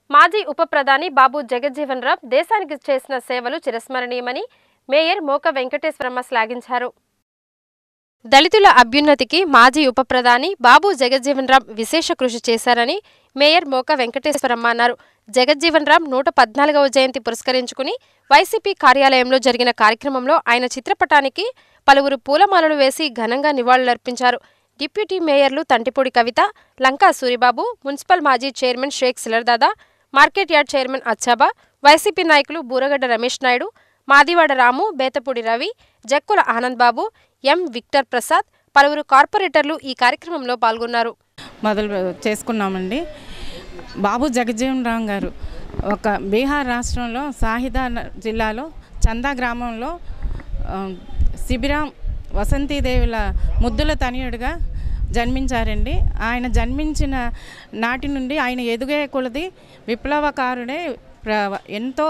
మాజీ ఉప ప్రధాని బాబు జగజ్జీవన్ రామ్ దేశానికి చేసిన సేవలు చిరస్మరణీయమని మేయర్ మోక వెంకటేశ్వరమ్మ శ్లాఘించారు. దళితుల అభ్యున్నతికి మాజీ ఉప ప్రధాని బాబు జగజ్జీవన్ రామ్ విశేష కృషి చేశారని మేయర్ మోక వెంకటేశ్వరమ్మ అన్నారు. జగజ్జీవన్ రామ్ 114వ జయంతి పురస్కరించుకుని వైసీపీ కార్యాలయంలో జరిగిన కార్యక్రమంలో ఆయన చిత్రపటానికి పలువురు పూలమాలలు వేసి ఘనంగా నివాళులర్పించారు. డిప్యూటీ మేయర్లు తంటిపూడి కవిత, లంకా సూరిబాబు, మున్సిపల్ మాజీ chairman Sheikh Silardada, market yard chairman Achchaba, YCP నాయకులు బూరగడ్డ రమేష్ నాయుడు, మాదివాడ రాము, బేతపూడి రవి, జక్కుల ఆనంద్ బాబు, ఎం విక్టర్ ప్రసాద్, పలువురు కార్పొరేటర్లు ఈ కార్యక్రమంలో పాల్గొన్నారు. మొదలు చేసుకున్నామండి. బాబు జగజ్జీవన్ రామ్ గారు ఒక బీహార్ రాష్ట్రంలో సాహిదా జిల్లాలో చందా గ్రామంలో శిబిరాం వసంతీదేవుల ముద్దుల తనయుడిగా జన్మించారండి. ఆయన జన్మించిన నాటి నుండి ఆయన ఎదుగే కొలది విప్లవకారుడే, ఎంతో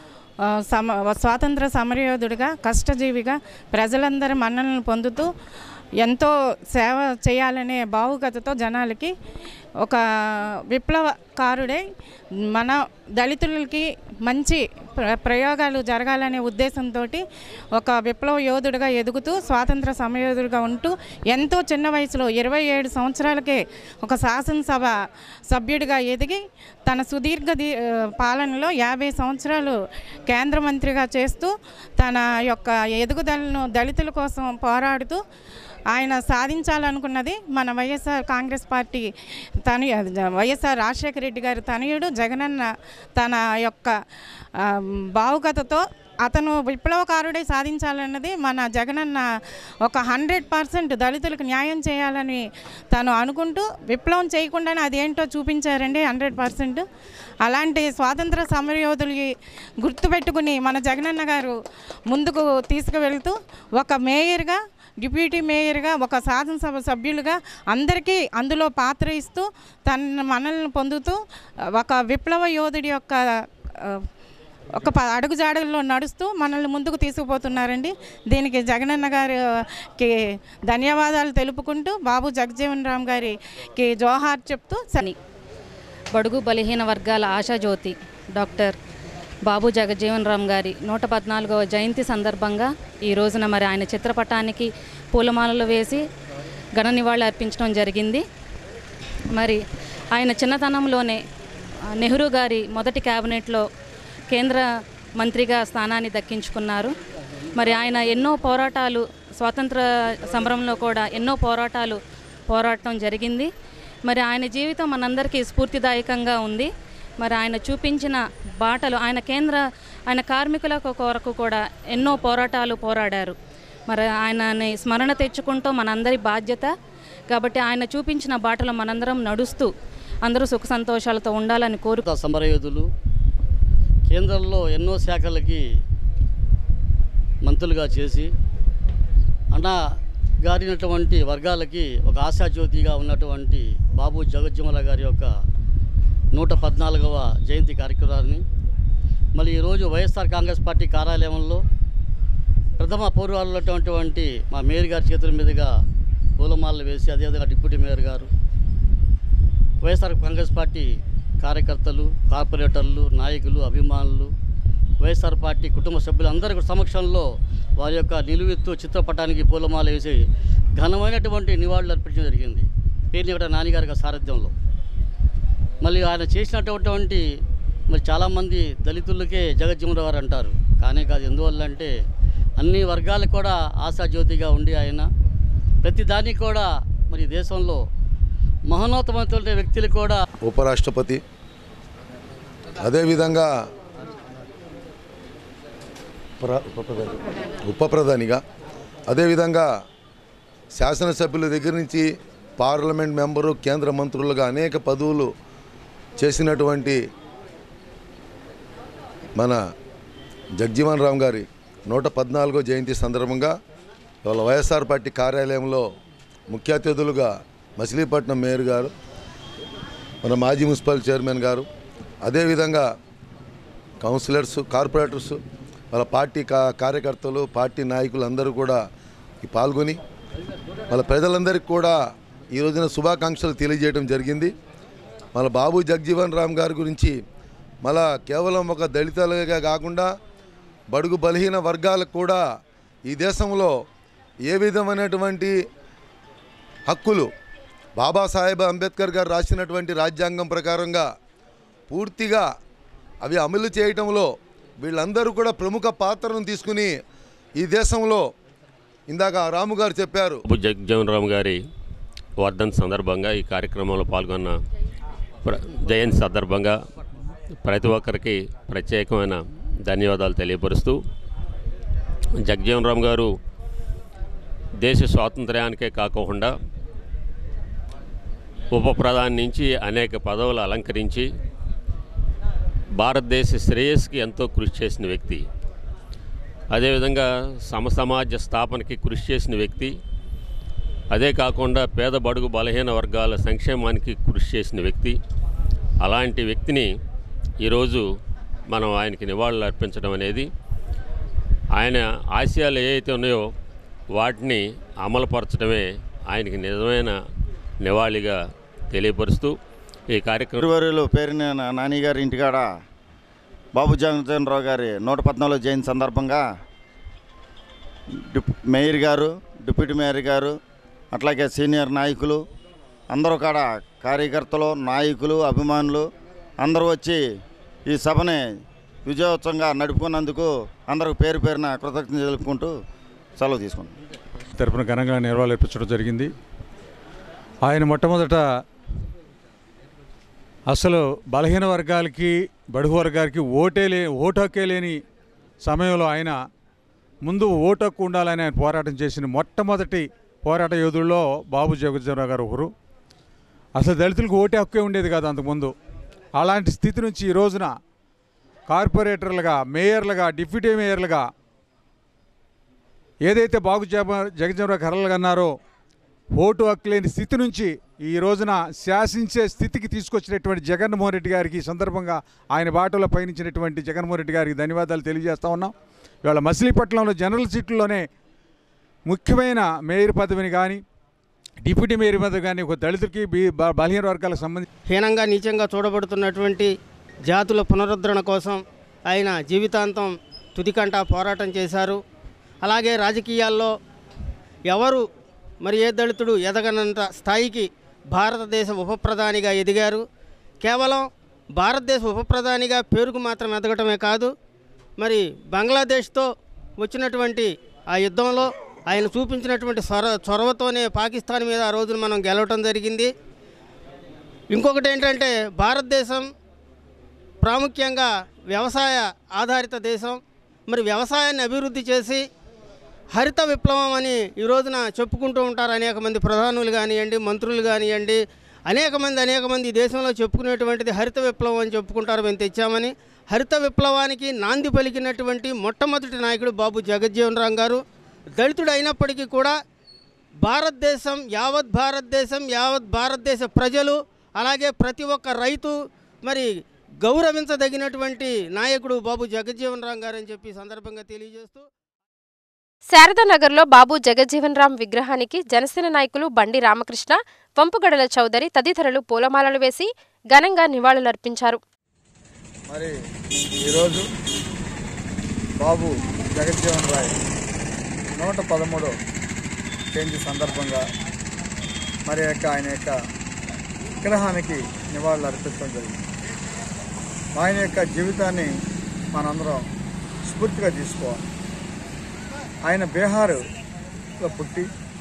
స్వాతంత్ర సమరయోధుడిగా, కష్టజీవిగా ప్రజలందరి మన్ననలు పొందుతూ ఎంతో సేవ చేయాలనే భావుకతతో జనాలకి ఒక విప్లవకారుడే మన దళితులకి మంచి ప్రయోగాలు జరగాలనే ఉద్దేశంతో ఒక విప్లవ యోధుడిగా ఎదుగుతూ స్వాతంత్ర సమరయోధుడిగా ఉంటూ ఎంతో చిన్న వయసులో 27 సంవత్సరాలకే ఒక శాసనసభ సభ్యుడిగా ఎదిగి తన సుదీర్ఘ పాలనలో 50 సంవత్సరాలు కేంద్ర మంత్రిగా చేస్తూ తన యొక్క ఎదుగుదలను దళితుల కోసం పోరాడుతూ ఆయన సాధించాలనుకున్నది మన YSR Congress party YSR Rajasekhara Reddy గారి తనయుడు జగనన్న తన యొక్క భావుకతతో అతను విప్లవకారుడే సాధించాలన్నది మన జగనన్న ఒక 100% దళితులకు న్యాయం చేయాలని తను అనుకుంటూ విప్లవం చేయకుండానే అదేంటో చూపించారండి 100%. అలాంటి స్వాతంత్ర సమరయోధులకి గుర్తుపెట్టుకుని మన జగనన్న గారు ముందుకు తీసుకువెళ్తూ ఒక మేయర్గా, డిప్యూటీ మేయర్గా, ఒక శాసనసభ సభ్యులుగా అందరికీ అందులో పాత్ర ఇస్తూ తన మనల్ని పొందుతూ ఒక విప్లవ యోధుడి యొక్క ఒక అడుగుజాడల్లో నడుస్తూ మనల్ని ముందుకు తీసుకుపోతున్నారండి. దీనికి జగనన్న గారికి ధన్యవాదాలు తెలుపుకుంటూ బాబు జగజ్జీవన్ రామ్ గారికి జోహార్ చెప్తూ బడుగు బలహీన వర్గాల ఆశాజ్యోతి డాక్టర్ బాబు జగజ్జీవన్ రామ్ గారి 114వ జయంతి సందర్భంగా ఈ రోజున మరి ఆయన చిత్రపటానికి పూలమాలలు వేసి ఘన నివాళులు అర్పించడం జరిగింది. మరి ఆయన చిన్నతనంలోనే నెహ్రూ గారి మొదటి క్యాబినెట్లో కేంద్ర మంత్రిగా స్థానాన్ని దక్కించుకున్నారు. మరి ఆయన ఎన్నో పోరాటాలు, స్వాతంత్ర సమరంలో కూడా ఎన్నో పోరాటం జరిగింది. మరి ఆయన జీవితం మనందరికీ స్ఫూర్తిదాయకంగా ఉంది. మరి ఆయన చూపించిన బాటలు, ఆయన కార్మికుల కొరకు కూడా ఎన్నో పోరాడారు. మరి ఆయనని స్మరణ తెచ్చుకుంటూ మనందరి బాధ్యత కాబట్టి ఆయన చూపించిన బాటలో మనందరం నడుస్తూ అందరూ సుఖ సంతోషాలతో ఉండాలని కోరుకుంటూ సమరయోధులు కేంద్రంలో ఎన్నో శాఖలకి మంత్రులుగా చేసి గారినటువంటి వర్గాలకి ఒక ఆశాజ్యోతిగా ఉన్నటువంటి బాబు జగజ్జీవన్ రామ్ గారి యొక్క 114వ జయంతి కార్యక్రమాన్ని మళ్ళీ ఈరోజు వైఎస్ఆర్ కాంగ్రెస్ పార్టీ కార్యాలయంలో ప్రథమ పౌరులైనటువంటి మా మేయర్ గారి చేతుల మీదుగా పూలమాలలు వేసి, అదేవిధంగా డిప్యూటీ మేయర్ గారు, వైఎస్ఆర్ కాంగ్రెస్ పార్టీ కార్యకర్తలు, కార్పొరేటర్లు, నాయకులు, అభిమానులు, వైఎస్ఆర్ పార్టీ కుటుంబ సభ్యులందరి సమక్షంలో వారి యొక్క నిలువెత్తు చిత్రపటానికి పూలమాల వేసి ఘనమైనటువంటి నివాళులు అర్పించడం జరిగింది. పేర్నిగడ నానిగారి సారథ్యంలో మళ్ళీ ఆయన చేసినటువంటి మరి చాలామంది దళితులకే జగజ్జీవన్ రామ్ అంటారు, కానీ కాదు. ఎందువల్లంటే అన్ని వర్గాలకు కూడా ఆశాజ్యోతిగా ఉండి ఆయన ప్రతిదానికి కూడా మరి దేశంలో మహోన్నతమైన వ్యక్తులు కూడా ఉపరాష్ట్రపతి, అదేవిధంగా ఉప ప్రధానిగా, అదేవిధంగా శాసనసభ్యుల దగ్గర నుంచి పార్లమెంట్ మెంబరు, కేంద్ర మంత్రులుగా అనేక పదవులు చేసినటువంటి మన జగజ్జీవన్ రామ్ గారి 114వ జయంతి సందర్భంగా ఇవాళ వైఎస్ఆర్ పార్టీ కార్యాలయంలో ముఖ్య అతిథులుగా మచిలీపట్నం మేయర్ గారు, మన మాజీ మున్సిపల్ చైర్మన్ గారు, అదేవిధంగా కౌన్సిలర్స్, కార్పొరేటర్స్, వాళ్ళ పార్టీ కార్యకర్తలు, పార్టీ నాయకులు అందరూ కూడా పాల్గొని వాళ్ళ ప్రజలందరికీ కూడా ఈ రోజున శుభాకాంక్షలు తెలియజేయడం జరిగింది. మన బాబు జగజ్జీవన్ రామ్ గారి గురించి మళ్ళా కేవలం ఒక దళితులుగా కాకుండా బడుగు బలహీన వర్గాలకు కూడా ఈ దేశంలో ఏ విధమైనటువంటి హక్కులు బాబాసాహెబ్ అంబేద్కర్ గారు రాసినటువంటి రాజ్యాంగం ప్రకారంగా పూర్తిగా అవి అమలు చేయటంలో వీళ్ళందరూ కూడా ప్రముఖ పాత్రను తీసుకుని ఈ దేశంలో ఇందాక రాము గారు చెప్పారు. జగజ్జీవన్ రామ్ గారి వర్ధంతి సందర్భంగా ఈ కార్యక్రమంలో పాల్గొన్న జయంతి సందర్భంగా ప్రతి ఒక్కరికి ప్రత్యేకమైన ధన్యవాదాలు తెలియపరుస్తూ, జగజ్జీవన్ రామ్ గారు దేశ స్వాతంత్ర్యానికే కాకుండా ఉప ప్రధాని నుంచి అనేక పదవులు అలంకరించి భారతదేశ శ్రేయస్సుకి ఎంతో కృషి చేసిన వ్యక్తి. అదేవిధంగా సమాజ స్థాపనకి కృషి చేసిన వ్యక్తి. అదే కాకుండా పేద బడుగు బలహీన వర్గాల సంక్షేమానికి కృషి చేసిన వ్యక్తి. అలాంటి వ్యక్తిని ఈరోజు మనం ఆయనకి నివాళులు అర్పించడం అనేది, ఆయన ఆశయాలు ఏవైతే ఉన్నాయో వాటిని అమలుపరచడమే ఆయనకి నిజమైన నివాళిగా తెలియపరుస్తూ ఈ కార్యక్రమం పేరున నాని గారి ఇంటికాడ బాబు జగజ్జీవన్ రామ్ గారి 114వ జయంతి సందర్భంగా మేయర్ గారు, డిప్యూటీ మేయర్ గారు, అట్లాగే సీనియర్ నాయకులు అందరూ కాడ కార్యకర్తలు, నాయకులు, అభిమానులు అందరూ వచ్చి ఈ సభని విజయోత్సవంగా నడుపుకున్నందుకు అందరికి పేరు పేరున కృతజ్ఞతలు తెలుపుకుంటూ సెలవు తీసుకుంటాం. తరపున ఘనంగా నిర్వహించడం జరిగింది. ఆయన మొట్టమొదట అసలు బలహీన వర్గాలకి, బడుగు వర్గాలకి ఓటు హక్కే లేని సమయంలో ఆయన ముందు ఓటు హక్కు ఉండాలని ఆయన పోరాటం చేసిన మొట్టమొదటి పోరాట యోధుల్లో బాబు జగజ్జీవన్ రామ్ గారు ఒకరు. అసలు దళితులకు ఓటే హక్కే ఉండేది కాదు అంతకుముందు. అలాంటి స్థితి నుంచి ఈ రోజున కార్పొరేటర్లుగా, మేయర్లుగా, డిప్యూటీ మేయర్లుగా ఏదైతే బాబు జగజ్జీవన్ రామ్ కలలుగా అన్నారో ఓటు హక్కు లేని స్థితి నుంచి ఈ రోజున శాసించే స్థితికి తీసుకొచ్చినటువంటి జగన్మోహన్ రెడ్డి గారికి సందర్భంగా ఆయన బాటలో పయనించినటువంటి జగన్మోహన్ రెడ్డి గారికి ధన్యవాదాలు తెలియజేస్తూ ఉన్నాం. ఇవాళ మచిలీపట్నంలో జనరల్ సీట్లోనే ముఖ్యమైన మేయర్ పదవిని కానీ, డిప్యూటీ మేయర్ పదవి కానీ ఒక దళితులకి, బలహీన వర్గాలకు సంబంధించి హీనంగా నీచంగా చూడబడుతున్నటువంటి జాతుల పునరుద్ధరణ కోసం ఆయన జీవితాంతం తుదికంటా పోరాటం చేశారు. అలాగే రాజకీయాల్లో ఎవరు మరి ఏ దళితుడు ఎదగనంత స్థాయికి భారతదేశ ఉప ప్రధానిగా ఎదిగారు. కేవలం భారతదేశ ఉప ప్రధానిగా పేరుకు మాత్రం ఎదగటమే కాదు, మరి బంగ్లాదేశ్తో వచ్చినటువంటి ఆ యుద్ధంలో ఆయన చూపించినటువంటి చొరవతోనే పాకిస్తాన్ మీద ఆ రోజున మనం గెలవటం జరిగింది. ఇంకొకటి ఏంటంటే భారతదేశం ప్రాముఖ్యంగా వ్యవసాయ ఆధారిత దేశం. మరి వ్యవసాయాన్ని అభివృద్ధి చేసి హరిత విప్లవం అని ఈ రోజున చెప్పుకుంటూ ఉంటారు అనేక మంది ప్రధానులు కానివ్వండి, మంత్రులు కానివ్వండి, అనేక మంది ఈ దేశంలో చెప్పుకునేటువంటిది హరిత విప్లవం అని చెప్పుకుంటారు. మేము తెచ్చామని హరిత విప్లవానికి నాంది పలికినటువంటి మొట్టమొదటి నాయకుడు బాబు జగజ్జీవన్ రామ్ గారు. దళితుడు అయినప్పటికీ కూడా యావత్ భారతదేశ ప్రజలు, అలాగే ప్రతి ఒక్క రైతు మరి గౌరవించదగినటువంటి నాయకుడు బాబు జగజ్జీవన్ రామ్ గారు అని చెప్పి సందర్భంగా తెలియజేస్తూ, శారదానగర్లో బాబు జగజ్జీవన్ రామ్ విగ్రహానికి జనసేన నాయకులు బండి రామకృష్ణ, వంపుగడల చౌదరి తదితరులు పూలమాలలు వేసి ఘనంగా నివాళులర్పించారు. మరి ఈరోజు బాబు జగజ్జీవన్ రామ్ 113వ జయంతి సందర్భంగా మరి ఆయన యొక్క విగ్రహానికి నివాళులు అర్పించడం జరిగింది. ఆయన యొక్క జీవితాన్ని మనందరం స్ఫూర్తిగా తీసుకోవాలి. ఆయన బీహార్లో పుట్టి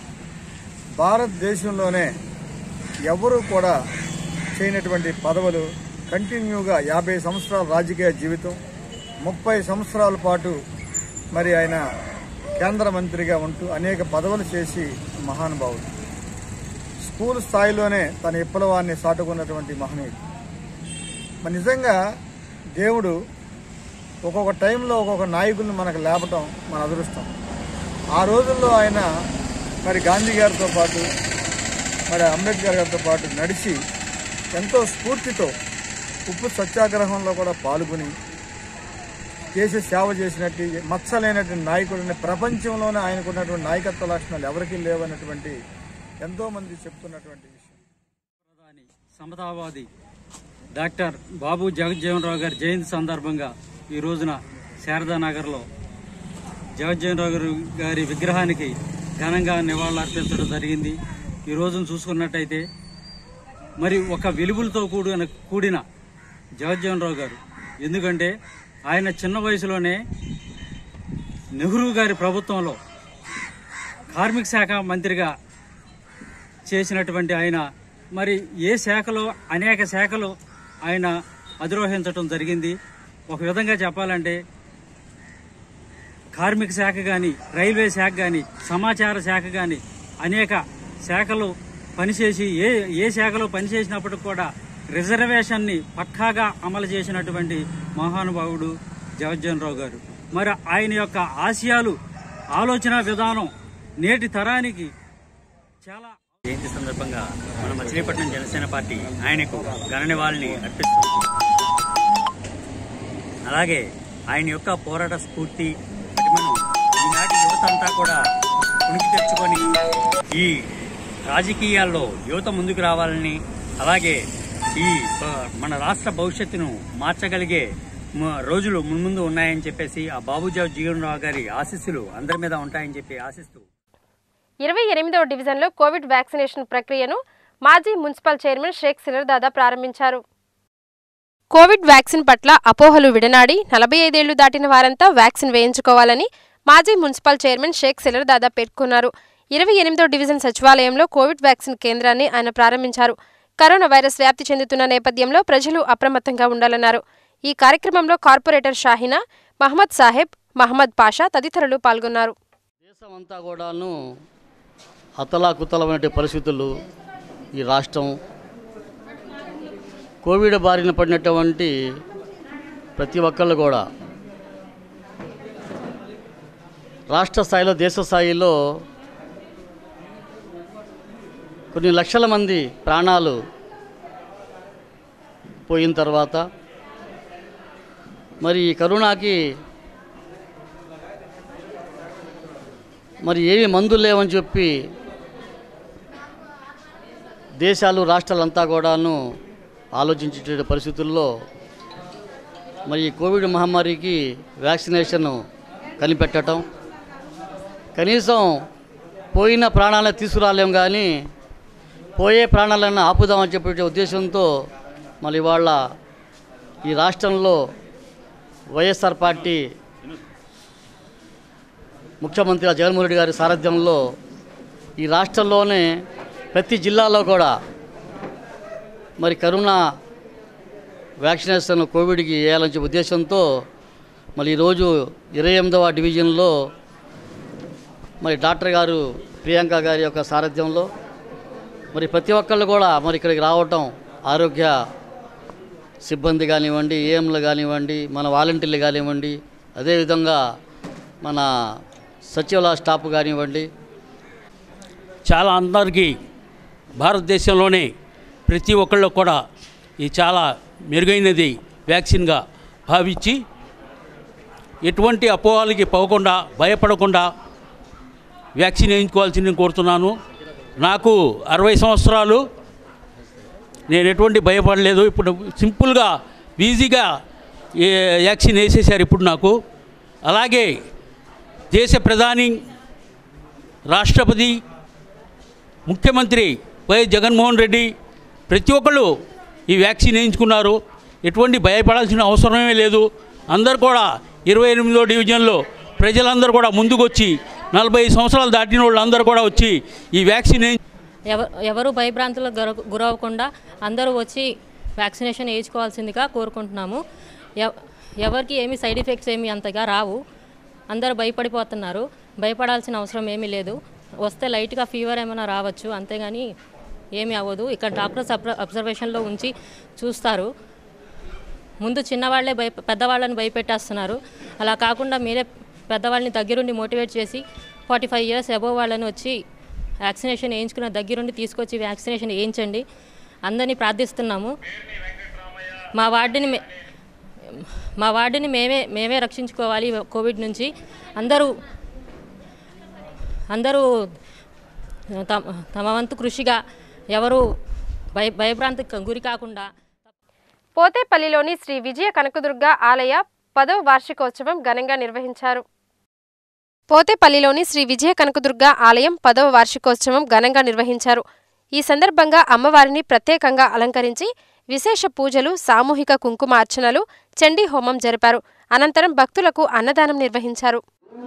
భారతదేశంలోనే ఎవరూ కూడా చేయనటువంటి పదవులు కంటిన్యూగా 50 సంవత్సరాల రాజకీయ జీవితం, 30 సంవత్సరాల పాటు మరి ఆయన కేంద్ర మంత్రిగా ఉంటూ అనేక పదవులు చేసి మహానుభావుడు. స్కూల్ స్థాయిలోనే తన విప్లవాన్ని సాటుకున్నటువంటి మహనీయుడు. మరి నిజంగా దేవుడు ఒక్కొక్క టైంలో ఒక్కొక్క నాయకుల్ని మనకు లేపటం మన అదృష్టం. ఆ రోజుల్లో ఆయన మరి గాంధీ గారితో పాటు, మరి అంబేద్కర్ గారితో పాటు నడిచి ఎంతో స్ఫూర్తితో ఉప్పు సత్యాగ్రహంలో కూడా పాల్గొని దేశ సేవ చేసినట్టు మచ్చలేనటువంటి నాయకుడిని ప్రపంచంలోనే ఆయనకున్నటువంటి నాయకత్వ లక్షణాలు ఎవరికీ లేవన్నటువంటి ఎంతోమంది చెప్తున్నటువంటి విషయం. సమతావాది డాక్టర్ బాబు జగజ్జీవన్ రావు గారి జయంతి సందర్భంగా ఈ రోజున శారదానగర్లో జగజ్జీవన్ రావు గారి విగ్రహానికి ఘనంగా నివాళులర్పించడం జరిగింది. ఈ రోజును చూసుకున్నట్టయితే మరి ఒక వెలుగులతో కూడిన జగజ్జీవన్ రావు గారు, ఎందుకంటే ఆయన చిన్న వయసులోనే నెహ్రూ గారి ప్రభుత్వంలో కార్మిక శాఖ మంత్రిగా చేసినటువంటి ఆయన మరి ఏ శాఖలో అనేక శాఖలు ఆయన అధిరోహించడం జరిగింది. ఒక విధంగా చెప్పాలంటే కార్మిక శాఖ కానీ, రైల్వే శాఖ కానీ, సమాచార శాఖ కానీ అనేక శాఖలు పనిచేసి ఏ శాఖలో పనిచేసినప్పటికి కూడా రిజర్వేషన్ని పక్కాగా అమలు చేసినటువంటి మహానుభావుడు జగజ్జీవన్ రావు గారు. మరి ఆయన యొక్క ఆశయాలు, ఆలోచన విధానం నేటి తరానికి చాలా. జయంతి సందర్భంగా మన మచిలీపట్నం జనసేన పార్టీ ఆయనకు ఘన నివాళిని అర్పిస్తుంది. అలాగే ఆయన యొక్క పోరాట స్ఫూర్తి మనం ఈనాటి యువత అంతా కూడా ఉనికి తెచ్చుకొని ఈ రాజకీయాల్లో యువత ముందుకు రావాలని, అలాగే ఈ మన రాష్ట్ర భవిష్యత్తును మార్చగలిగే రోజులు మున్ముందు ఉన్నాయని చెప్పేసి ఆ బాబు జగజ్జీవన్ రావు గారి ఆశీస్సులు అందరి మీద ఉంటాయని చెప్పి ఆశిస్తూ 28వ డివిజన్లో కోవిడ్ వ్యాక్సినేషన్ ప్రక్రియను మాజీ మున్సిపల్ చైర్మన్ షేక్ సిలర్దాదా ప్రారంభించారు. కోవిడ్ వ్యాక్సిన్ పట్ల అపోహలు విడనాడి 45 ఏళ్లు దాటిన వారంతా వ్యాక్సిన్ వేయించుకోవాలని మాజీ మున్సిపల్ చైర్మన్ షేక్ సిలర్దాదా పేర్కొన్నారు. 28వ డివిజన్ సచివాలయంలో కోవిడ్ వ్యాక్సిన్ కేంద్రాన్ని ఆయన ప్రారంభించారు. కరోనా వైరస్ వ్యాప్తి చెందుతున్న నేపథ్యంలో ప్రజలు అప్రమత్తంగా ఉండాలన్నారు. ఈ కార్యక్రమంలో కార్పొరేటర్ షాహినా, మహమ్మద్ సాహెబ్, మహమ్మద్ పాషా తదితరులు పాల్గొన్నారు. దేశమంతా కూడాను అతలాకుతలమైన పరిస్థితులు, ఈ రాష్ట్రం కోవిడ్ బారిన పడినటువంటి ప్రతి ఒక్కళ్ళు కూడా రాష్ట్ర స్థాయిలో, దేశ స్థాయిలో కొన్ని లక్షల మంది ప్రాణాలు పోయిన తర్వాత మరి ఈ కరోనాకి మరి ఏమి మందులు లేవని చెప్పి దేశాలు, రాష్ట్రాలంతా కూడాను ఆలోచించే పరిస్థితుల్లో మరి ఈ కోవిడ్ మహమ్మారికి వ్యాక్సినేషన్ కనిపెట్టడం, కనీసం పోయిన ప్రాణాలను తీసుకురాలేం కానీ పోయే ప్రాణాలను ఆపుదామని చెప్పే ఉద్దేశంతో మళ్ళీ ఇవాళ ఈ రాష్ట్రంలో వైఎస్ఆర్ పార్టీ ముఖ్యమంత్రి జగన్మోహన్ రెడ్డి గారి సారథ్యంలో ఈ రాష్ట్రంలోనే ప్రతి జిల్లాలో కూడా మరి కరోనా వ్యాక్సినేషన్ కోవిడ్కి వేయాలని ఉద్దేశంతో మరి ఈరోజు 28వ డివిజన్లో మరి డాక్టర్ గారు ప్రియాంక గారి యొక్క సారథ్యంలో మరి ప్రతి ఒక్కళ్ళు కూడా మరి ఇక్కడికి రావటం, ఆరోగ్య సిబ్బంది కానివ్వండి, ఏఎంలు కానివ్వండి, మన వాలంటీర్లు కానివ్వండి, అదేవిధంగా మన సచివాలయ స్టాఫ్ కానివ్వండి, చాలా అందరికీ భారతదేశంలోనే ప్రతి ఒక్కళ్ళు కూడా ఇది చాలా మెరుగైనది వ్యాక్సిన్గా భావించి ఎటువంటి అపోహలకి పోకుండా, భయపడకుండా వ్యాక్సిన్ వేయించుకోవాల్సిందని కోరుతున్నాను. నాకు 60 సంవత్సరాలు, నేను ఎటువంటి భయపడలేదు. ఇప్పుడు సింపుల్గా ఈజీగా వ్యాక్సిన్ వేసేసారు ఇప్పుడు నాకు. అలాగే దేశ ప్రధాని, రాష్ట్రపతి, ముఖ్యమంత్రి వైఎస్ జగన్మోహన్ రెడ్డి ప్రతి ఒక్కళ్ళు ఈ వ్యాక్సిన్ వేయించుకున్నారు. ఎటువంటి భయపడాల్సిన అవసరమే లేదు. అందరు కూడా 28వ డివిజన్లో ప్రజలందరూ కూడా ముందుకొచ్చి 40 సంవత్సరాలు దాటిన వాళ్ళు అందరూ కూడా వచ్చి ఈ వ్యాక్సిన్ ఎవరు భయభ్రాంతులకు గురవ్వకుండా అందరూ వచ్చి వ్యాక్సినేషన్ వేయించుకోవాల్సిందిగా కోరుకుంటున్నాము. ఎవరికి ఏమి సైడ్ ఎఫెక్ట్స్ ఏమి అంతగా రావు. అందరూ భయపడిపోతున్నారు. భయపడాల్సిన అవసరం ఏమీ లేదు. వస్తే లైట్గా ఫీవర్ ఏమైనా రావచ్చు, అంతేగాని ఏమీ అవ్వదు. ఇక్కడ డాక్టర్స్ అబ్జర్వేషన్లో ఉంచి చూస్తారు. ముందు చిన్నవాళ్లే పెద్దవాళ్ళని భయపెట్టేస్తున్నారు. అలా కాకుండా మీరే పెద్దవాళ్ళని దగ్గరుండి మోటివేట్ చేసి 45 ఇయర్స్ అబోవ్ వాళ్ళని వచ్చి వ్యాక్సినేషన్ వేయించుకున్న దగ్గరుండి తీసుకొచ్చి వ్యాక్సినేషన్ వేయించండి. అందరినీ ప్రార్థిస్తున్నాము. మా వార్డుని మేమే రక్షించుకోవాలి కోవిడ్ నుంచి. అందరూ తమ వంతు కృషిగా ఎవరు భయభ్రాంతికి గురి కాకుండా. పోతేపల్లిలోని శ్రీ విజయ కనకదుర్గ ఆలయ 10వ వార్షికోత్సవం ఘనంగా నిర్వహించారు. పోతేపల్లిలోని శ్రీ విజయ కనకదుర్గ ఆలయం 10వ వార్షికోత్సవం ఘనంగా నిర్వహించారు. ఈ సందర్భంగా అమ్మవారిని ప్రత్యేకంగా అలంకరించి విశేష పూజలు, సామూహిక కుంకుమ అర్చనలు, చండీ హోమం జరిపారు. అనంతరం భక్తులకు అన్నదానం నిర్వహించారు.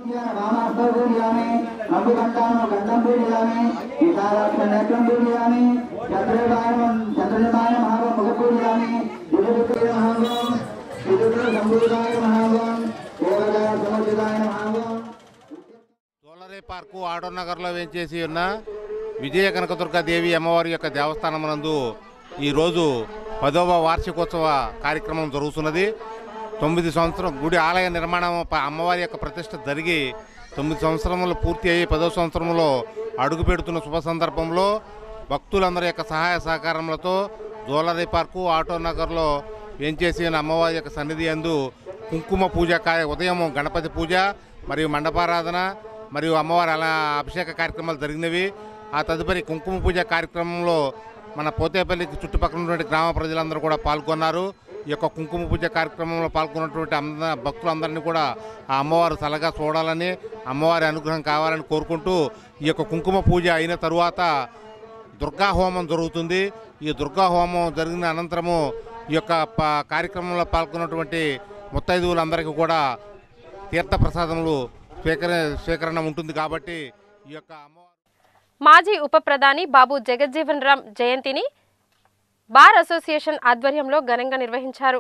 జోలరే పార్కు ఆటో నగర్లో వేంచేసి ఉన్న విజయ కనకదుర్గాదేవి అమ్మవారి యొక్క దేవస్థానమునందు ఈరోజు 10వ వార్షికోత్సవ కార్యక్రమం జరుగుతున్నది. 9 సంవత్సరం గుడి ఆలయ నిర్మాణం అమ్మవారి యొక్క ప్రతిష్ట జరిగి 9 సంవత్సరములు పూర్తి అయ్యి 10వ సంవత్సరంలో అడుగు పెడుతున్న శుభ సందర్భంలో భక్తులందరి యొక్క సహాయ సహకారములతో జోలరే పార్కు ఆటో నగర్లో వేంచేసి ఉన్న అమ్మవారి యొక్క సన్నిధి యందు కుంకుమ పూజ ఉదయం గణపతి పూజ మరియు మండపారాధన మరియు అమ్మవారి అభిషేక కార్యక్రమాలు జరిగినవి. ఆ తదుపరి కుంకుమ పూజ కార్యక్రమంలో మన పోతేపల్లికి చుట్టుపక్కల ఉన్నటువంటి గ్రామ ప్రజలందరూ కూడా పాల్గొన్నారు. ఈ యొక్క కుంకుమ పూజ కార్యక్రమంలో పాల్గొన్నటువంటి భక్తులందరినీ కూడా ఆ అమ్మవారు చల్లగా చూడాలని, అమ్మవారి అనుగ్రహం కావాలని కోరుకుంటూ ఈ యొక్క కుంకుమ పూజ అయిన తరువాత దుర్గా హోమం జరుగుతుంది. ఈ దుర్గా హోమం జరిగిన అనంతరము ఈ యొక్క కార్యక్రమంలో పాల్గొన్నటువంటి ముత్తైదువులందరికీ కూడా తీర్థప్రసాదములు స్వీకరణ ఉంటుంది. కాబట్టి ఈ యొక్క మాజీ ఉప ప్రధాని బాబు జగజ్జీవన్ రామ్ జయంతిని బార్ అసోసియేషన్ ఆధ్వర్యంలో ఘనంగా నిర్వహించారు.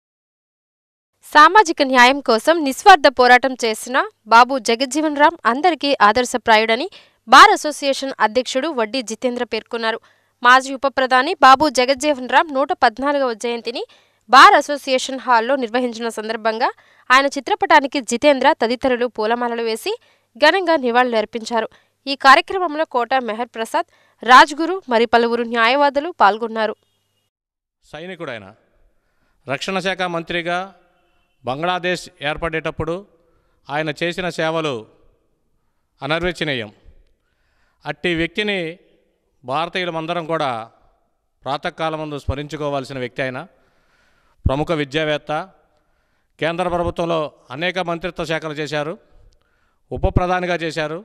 సామాజిక న్యాయం కోసం నిస్వార్థ పోరాటం చేసిన బాబు జగజ్జీవన్ రామ్ అందరికీ ఆదర్శప్రాయుడని బార్ అసోసియేషన్ అధ్యక్షుడు వడ్డీ జితేంద్ర పేర్కొన్నారు. మాజీ ఉప ప్రధాని బాబు జగజ్జీవన్ రామ్ 114వ జయంతిని బార్ అసోసియేషన్ హాల్లో నిర్వహించిన సందర్భంగా ఆయన చిత్రపటానికి జితేంద్ర తదితరులు పూలమాలలు వేసి ఘనంగా నివాళులర్పించారు. ఈ కార్యక్రమంలో కోట మెహర్ ప్రసాద్, రాజ్గురు మరి పలువురు న్యాయవాదులు పాల్గొన్నారు. సైనికుడైన రక్షణ శాఖ మంత్రిగా బంగ్లాదేశ్ ఏర్పడేటప్పుడు ఆయన చేసిన సేవలు అనర్వచనీయం. అట్టి వ్యక్తిని భారతీయులమందరం కూడా ప్రాతకాలం ముందు స్మరించుకోవాల్సిన వ్యక్తి. ఆయన ప్రముఖ విద్యావేత్త, కేంద్ర ప్రభుత్వంలో అనేక మంత్రిత్వ శాఖలు చేశారు, ఉప ప్రధానిగా చేశారు.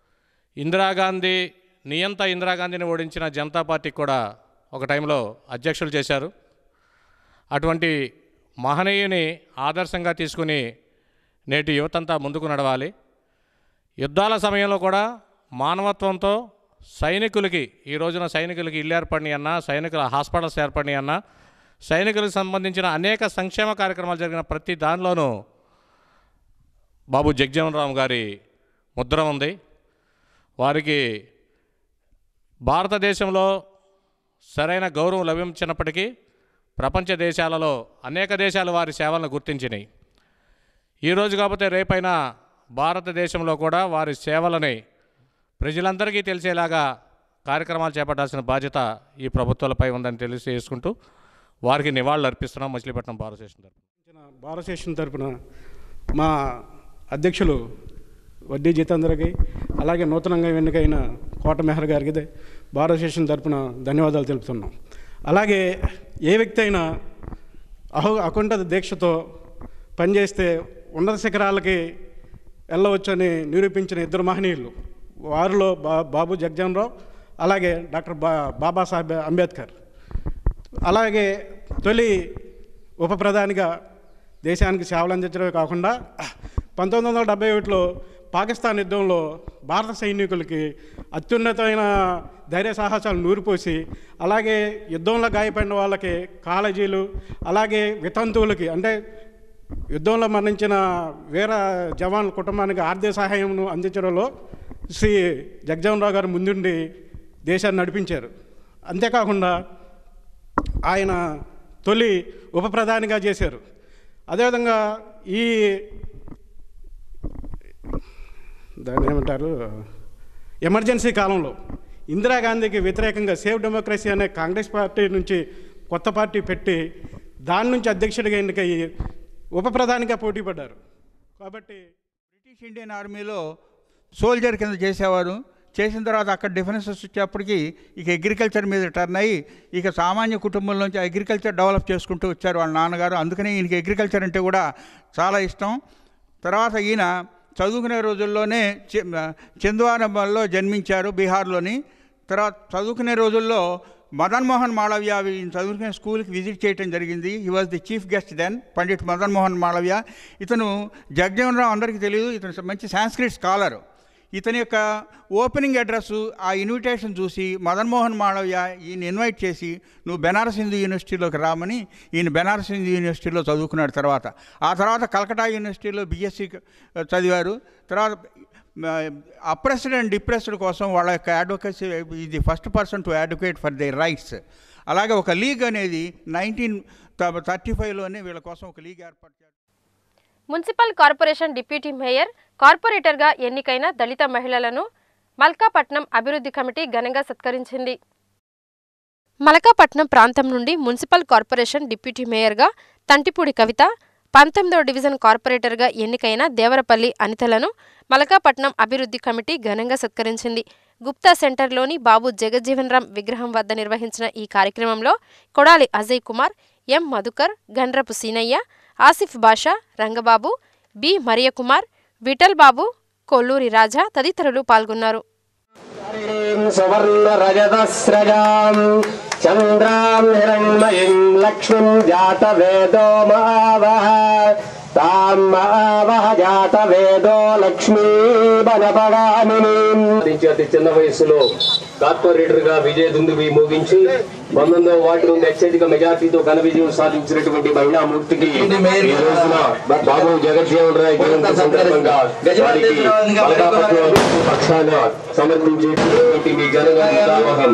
ఇందిరాగాంధీని ఓడించిన జనతా పార్టీకి కూడా ఒక టైంలో అధ్యక్షులు చేశారు. అటువంటి మహనీయుని ఆదర్శంగా తీసుకుని నేటి యువతంతా ముందుకు నడవాలి. యుద్ధాల సమయంలో కూడా మానవత్వంతో సైనికులకి, ఈ రోజున సైనికులకి ఇల్లు ఏర్పడినాయి అన్నా, సైనికుల హాస్పిటల్స్ ఏర్పడినాయి అన్నా, సైనికులకు సంబంధించిన అనేక సంక్షేమ కార్యక్రమాలు జరిగిన ప్రతి దానిలోనూ బాబు జగజ్జీవన్ రామ్ గారి ముద్ర ఉంది. వారికి భారతదేశంలో సరైన గౌరవం లభించినప్పటికీ ప్రపంచ దేశాలలో అనేక దేశాలు వారి సేవలను గుర్తించినాయి. ఈరోజు కాకపోతే రేపైనా భారతదేశంలో కూడా వారి సేవలని ప్రజలందరికీ తెలిసేలాగా కార్యక్రమాలు చేపట్టాల్సిన బాధ్యత ఈ ప్రభుత్వాలపై ఉందని తెలియజేసుకుంటూ వారికి నివాళులు అర్పిస్తున్నాం. మచిలీపట్నం బార్ అసోసియేషన్ తరపున మా అధ్యక్షులు వడ్డీ జితేంద్రకి, అలాగే నూతనంగా ఎన్నికైన కోట మెహర్ గారికి బార్ అసోసియేషన్ తరపున ధన్యవాదాలు తెలుపుతున్నాం. అలాగే ఏ వ్యక్తి అయినా అకుంఠ దీక్షతో పనిచేస్తే ఉన్నత శిఖరాలకి వెళ్ళవచ్చని నిరూపించిన ఇద్దరు మహనీయులు. వారిలో బాబు జగజ్జీవన్ రామ్, అలాగే డాక్టర్ బాబాసాహెబ్ అంబేద్కర్. అలాగే తొలి ఉప ప్రధానిగా దేశానికి సేవలు అందించడమే కాకుండా 1971లో పాకిస్తాన్ యుద్ధంలో భారత సైనికులకి అత్యున్నతమైన ధైర్య సాహసాలు నూరిపోసి, అలాగే యుద్ధంలో గాయపడిన వాళ్ళకి కాలేజీలు, అలాగే వితంతువులకి అంటే యుద్ధంలో మరణించిన వీర జవాన్ల కుటుంబానికి ఆర్థిక సహాయంను అందించడంలో శ్రీ జగజ్జీవన్ రామ్ గారు ముందుండి దేశాన్ని నడిపించారు. అంతేకాకుండా ఆయన తొలి ఉప ప్రధానిగా చేశారు. అదేవిధంగా ఈ దాన్ని ఏమంటారు, ఎమర్జెన్సీ కాలంలో ఇందిరాగాంధీకి వ్యతిరేకంగా సేవ్ డెమోక్రసీ అనే కాంగ్రెస్ పార్టీ నుంచి కొత్త పార్టీ పెట్టి దాని నుంచి అధ్యక్షుడిగా ఎన్నికయ్యి ఉప ప్రధానిగా పోటీ పడ్డారు. కాబట్టి బ్రిటిష్ ఇండియన్ ఆర్మీలో సోల్జర్ కింద చేసేవారు. చేసిన తర్వాత అక్కడ డిఫరెన్సెస్ వచ్చేప్పటికి ఇక అగ్రికల్చర్ మీద టర్న్ అయ్యి ఇక సామాన్య కుటుంబంలోంచి అగ్రికల్చర్ డెవలప్ చేసుకుంటూ వచ్చారు వాళ్ళ నాన్నగారు. అందుకని ఈయనకి అగ్రికల్చర్ అంటే కూడా చాలా ఇష్టం. తర్వాత ఈయన చదువుకునే రోజుల్లోనే చింద్వారంలో జన్మించారు, బీహార్లోని. తర్వాత చదువుకునే రోజుల్లో మదన్ మోహన్ మాళవ్య చదువుకునే స్కూల్కి విజిట్ చేయడం జరిగింది. He was the chief guest then, Pandit Madan Mohan Malaviya. ఇతను జగజీవన్ రామ్ అందరికీ తెలియదు, ఇతను మంచి సాంస్క్రిట్ స్కాలర్. ఇతని యొక్క ఓపెనింగ్ అడ్రస్ ఆ ఇన్విటేషన్ చూసి మదన్ మోహన్ మాళవ్య ఈయన ఇన్వైట్ చేసి నువ్వు బెనారస్ హిందూ యూనివర్సిటీలోకి రామని ఈయన బెనారస్ హిందూ యూనివర్సిటీలో చదువుకున్నాడు. ఆ తర్వాత కలకటా యూనివర్సిటీలో బీఎస్సీ చదివారు. తర్వాత అప్రెస్డ్ అండ్ డిప్రెస్డ్ కోసం వాళ్ళ యొక్క అడ్వకేసీ ఇది first person to advocate for their rights. అలాగే ఒక లీగ్ అనేది 1935లోనే వీళ్ళ కోసం ఒక లీగ్ ఏర్పాటు చేశారు. మున్సిపల్ కార్పొరేషన్ డిప్యూటీ మేయర్, కార్పొరేటర్గా ఎన్నికైన దళిత మహిళలను మల్కాపట్నం అభివృద్ధి కమిటీ ఘనంగా సత్కరించింది. మల్కాపట్నం ప్రాంతం నుండి మున్సిపల్ కార్పొరేషన్ డిప్యూటీ మేయర్గా తంటిపూడి కవిత, 19వ డివిజన్ కార్పొరేటర్గా ఎన్నికైన దేవరపల్లి అనితలను మల్కాపట్నం అభివృద్ధి కమిటీ ఘనంగా సత్కరించింది. గుప్తా సెంటర్లోని బాబు జగజ్జీవన్ రామ్ విగ్రహం వద్ద నిర్వహించిన ఈ కార్యక్రమంలో కొడాలి అజయ్ కుమార్, ఎం మధుకర్, గండ్రపు సీనయ్య, ఆసిఫ్ బాషా, రంగబాబు, బి మరియకుమార్, విఠల్ బాబు, కొల్లూరి రాజా తదితరులు పాల్గొన్నారు. చంద్రాం హిరణ్మయీం లక్ష్మీం జాతవేదో మావహ తాం మావహ జాతవేదో లక్ష్మీ బనపగామిని. అతి చిన్న వయసులో కార్పొరేటర్గా విజయ దుందుబి మోగించి 19వ వార్డు నుండి అత్యధిక మెజార్టీతో ఘన విజయం సాధించినటువంటి మహిళామూర్తికి ఈ రోజున బాబు జగజ్జీవన్ రాయ్ జయంతి సందర్భంగా వారికి మల్కాపట్నం పక్షాన సమర్పించేటువంటి మీ జనగణావహం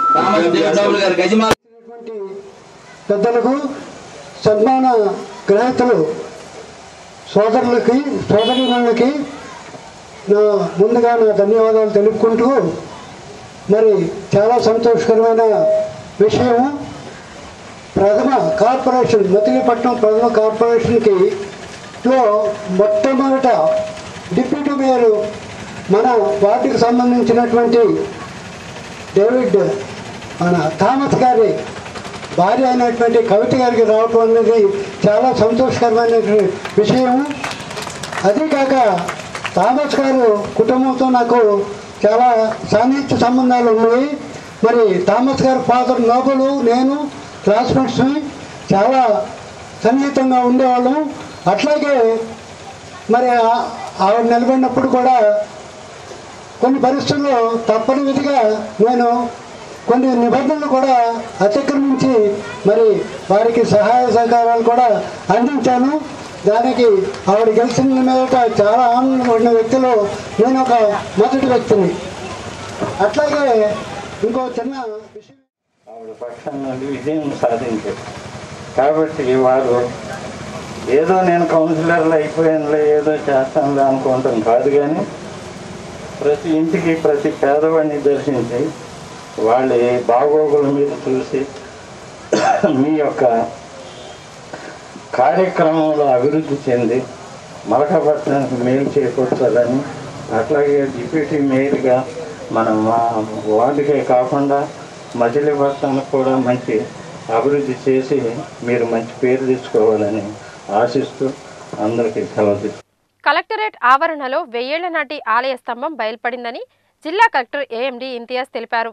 పెద్దలకు, సన్మాన గ్రహీతలు సోదరులకి సోదరీమణులకి ముందుగా నా ధన్యవాదాలు తెలుపుకుంటూ, మరి చాలా సంతోషకరమైన విషయము. ప్రథమ కార్పొరేషన్ మచిలీపట్నం ప్రథమ కార్పొరేషన్కి మొట్టమొదట డిప్యూటీ మేయర్ మన వార్డుకి సంబంధించినటువంటి డేవిడ్ థామస్ గారి భార్య అయినటువంటి కవిత గారికి రావటం అనేది చాలా సంతోషకరమైన విషయం. అదేకాక థామస్ గారు కుటుంబంతో నాకు చాలా సాన్నిహిత్య సంబంధాలు ఉన్నాయి. మరి థామస్ గారు ఫాదర్ నోబులు, నేను క్లాస్మేట్స్ని చాలా సన్నిహితంగా ఉండేవాళ్ళం. అట్లాగే మరి ఆవిడ నిలబడినప్పుడు కూడా కొన్ని పరిస్థితుల్లో తప్పని విధిగా నేను కొన్ని నిబంధనలు కూడా అతిక్రమించి మరి వారికి సహాయ సహకారాలు కూడా అందించాను. దానికి ఆవిడ గెలిచిన మీద చాలా ఆనందపడిన వ్యక్తులు నేను ఒక మొదటి వ్యక్తిని. అట్లాగే ఇంకో చిన్న విషయం, ఆవిడ పక్షం నుండి విజయం సాధించారు కాబట్టి వారు ఏదో నేను కౌన్సిలర్లు అయిపోయానులే ఏదో చేస్తానులే అనుకోవటం కాదు, కానీ ప్రతి ఇంటికి ప్రతి పేదవాడిని దర్శించి వాళ్ళ బాగోగుల మీద చూసి మీ యొక్క కార్యక్రమంలో అభివృద్ధి చెంది మల్కాపట్నానికి మేలు చేకూర్చాలని, అట్లాగే డిప్యూటీ మేయర్గా మనం మా వార్డుకే కాకుండా మచిలీపట్నానికి కూడా మంచి అభివృద్ధి చేసి మీరు మంచి పేరు తెచ్చుకోవాలని ఆశిస్తూ అందరికీ సెలవు. కలెక్టరేట్ ఆవరణలో 1000 ఏళ్ల నాటి ఆలయ స్తంభం బయల్పడిందని జిల్లా కలెక్టర్ ఏఎండి ఇంతియాజ్ తెలిపారు.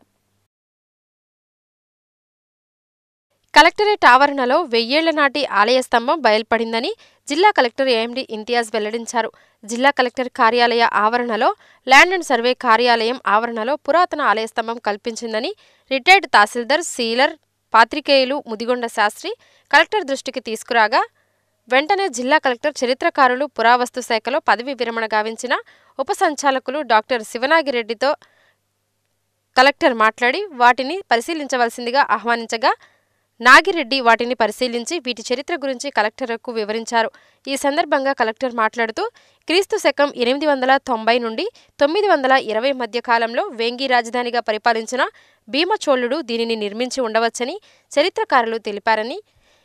కలెక్టరేట్ ఆవరణలో 1000 ఏళ్ల నాటి ఆలయ స్తంభం బయల్పడిందని జిల్లా కలెక్టర్ ఏఎండి ఇంతియాజ్ వెల్లడించారు. జిల్లా కలెక్టర్ కార్యాలయ ఆవరణలో ల్యాండ్ అండ్ సర్వే కార్యాలయం ఆవరణలో పురాతన ఆలయ స్తంభం కల్పించిందని రిటైర్డ్ తహసీల్దార్ సీలర్ పాత్రికేయులు ముదిగొండ శాస్త్రి కలెక్టర్ దృష్టికి తీసుకురాగా వెంటనే జిల్లా కలెక్టర్ చరిత్రకారులు పురావస్తు శాఖలో పదవి విరమణ గావించిన ఉప సంచాలకులు డాక్టర్ శివనాగిరెడ్డితో కలెక్టర్ మాట్లాడి వాటిని పరిశీలించవలసిందిగా ఆహ్వానించగా నాగిరెడ్డి వాటిని పరిశీలించి వీటి చరిత్ర గురించి కలెక్టర్కు వివరించారు. ఈ సందర్భంగా కలెక్టర్ మాట్లాడుతూ క్రీస్తు శకం 890 నుండి 920 మధ్య కాలంలో వేంగి రాజధానిగా పరిపాలించిన భీమచోళుడు దీనిని నిర్మించి ఉండవచ్చని చరిత్రకారులు తెలిపారని,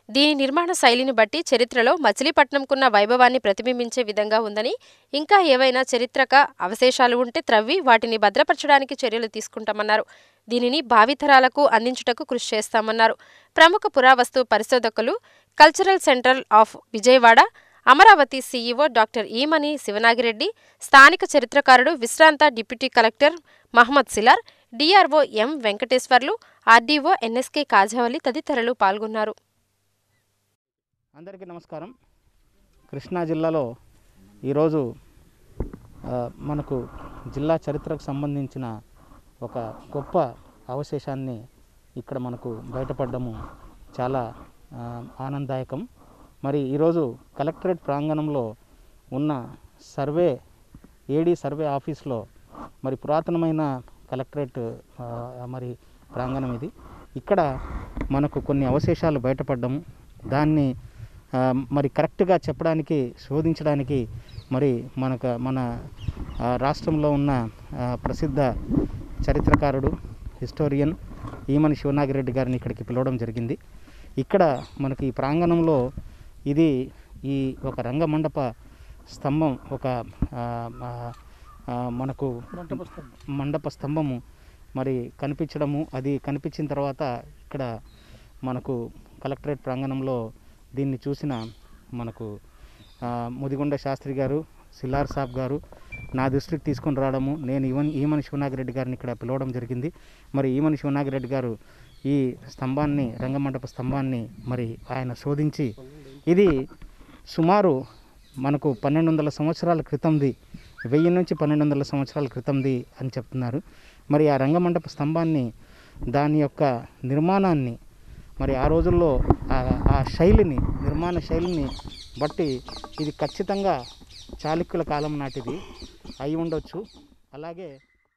దీని నిర్మాణ శైలిని బట్టి చరిత్రలో మచిలీపట్నంకున్న వైభవాన్ని ప్రతిబింబించే విధంగా ఉందని, ఇంకా ఏవైనా చరిత్రక అవశేషాలు ఉంటే త్రవ్వి వాటిని భద్రపరచడానికి చర్యలు తీసుకుంటామన్నారు. దీనిని భావితరాలకు అందించుటకు కృషి చేస్తామన్నారు. ప్రముఖ పురావస్తు పరిశోధకులు, cultural centre of Vijayawada, Amaravati CEO doctor Emani Sivanagireddy, స్థానిక చరిత్రకారుడు విశ్రాంత deputy collector Mohammed Silar, DRO M Venkateswarlu, RDO NSK Kajavali తదితరులు పాల్గొన్నారు. అందరికీ నమస్కారం. కృష్ణా జిల్లాలో ఈరోజు మనకు జిల్లా చరిత్రకు సంబంధించిన ఒక గొప్ప అవశేషాన్ని ఇక్కడ మనకు బయటపడడము చాలా ఆనందదాయకం. మరి ఈరోజు కలెక్టరేట్ ప్రాంగణంలో ఉన్న ఏడీ సర్వే ఆఫీస్లో మరి పురాతనమైన కలెక్టరేట్ మరి ప్రాంగణం ఇది. ఇక్కడ మనకు కొన్ని అవశేషాలు బయటపడడము, దాన్ని మరి కరెక్ట్గా చెప్పడానికి, శోధించడానికి మరి మన రాష్ట్రంలో ఉన్న ప్రసిద్ధ చరిత్రకారుడు, హిస్టోరియన్ ఈమని శివనాగిరెడ్డి గారిని ఇక్కడికి పిలవడం జరిగింది. ఇక్కడ మనకి ఈ ప్రాంగణంలో ఇది ఒక రంగమండప స్తంభం, ఒక మనకు మండప స్తంభము మరి కనిపించడము, అది కనిపించిన తర్వాత ఇక్కడ మనకు కలెక్టరేట్ ప్రాంగణంలో దీన్ని చూసిన మనకు ముదిగొండ శాస్త్రి గారు, సిల్లార్ సాబ్ గారు నా దృష్టికి తీసుకొని రావడము, నేను ఈమని శివనాగిరెడ్డి గారిని ఇక్కడ పిలవడం జరిగింది. మరి ఈమని శివనాగిరెడ్డి గారు ఈ స్తంభాన్ని, రంగమండప స్తంభాన్ని మరి ఆయన శోధించి ఇది సుమారు మనకు 1200 సంవత్సరాల క్రితంది, 1000 నుంచి 1200 సంవత్సరాల క్రితంది అని చెప్తున్నారు. మరి ఆ రంగమండప స్తంభాన్ని, దాని యొక్క నిర్మాణాన్ని, మరి ఆ రోజుల్లో ఆ శైలిని, నిర్మాణ శైలిని బట్టి ఇది ఖచ్చితంగా చాళుక్యుల కాలం నాటిది అయి ఉండొచ్చు. అలాగే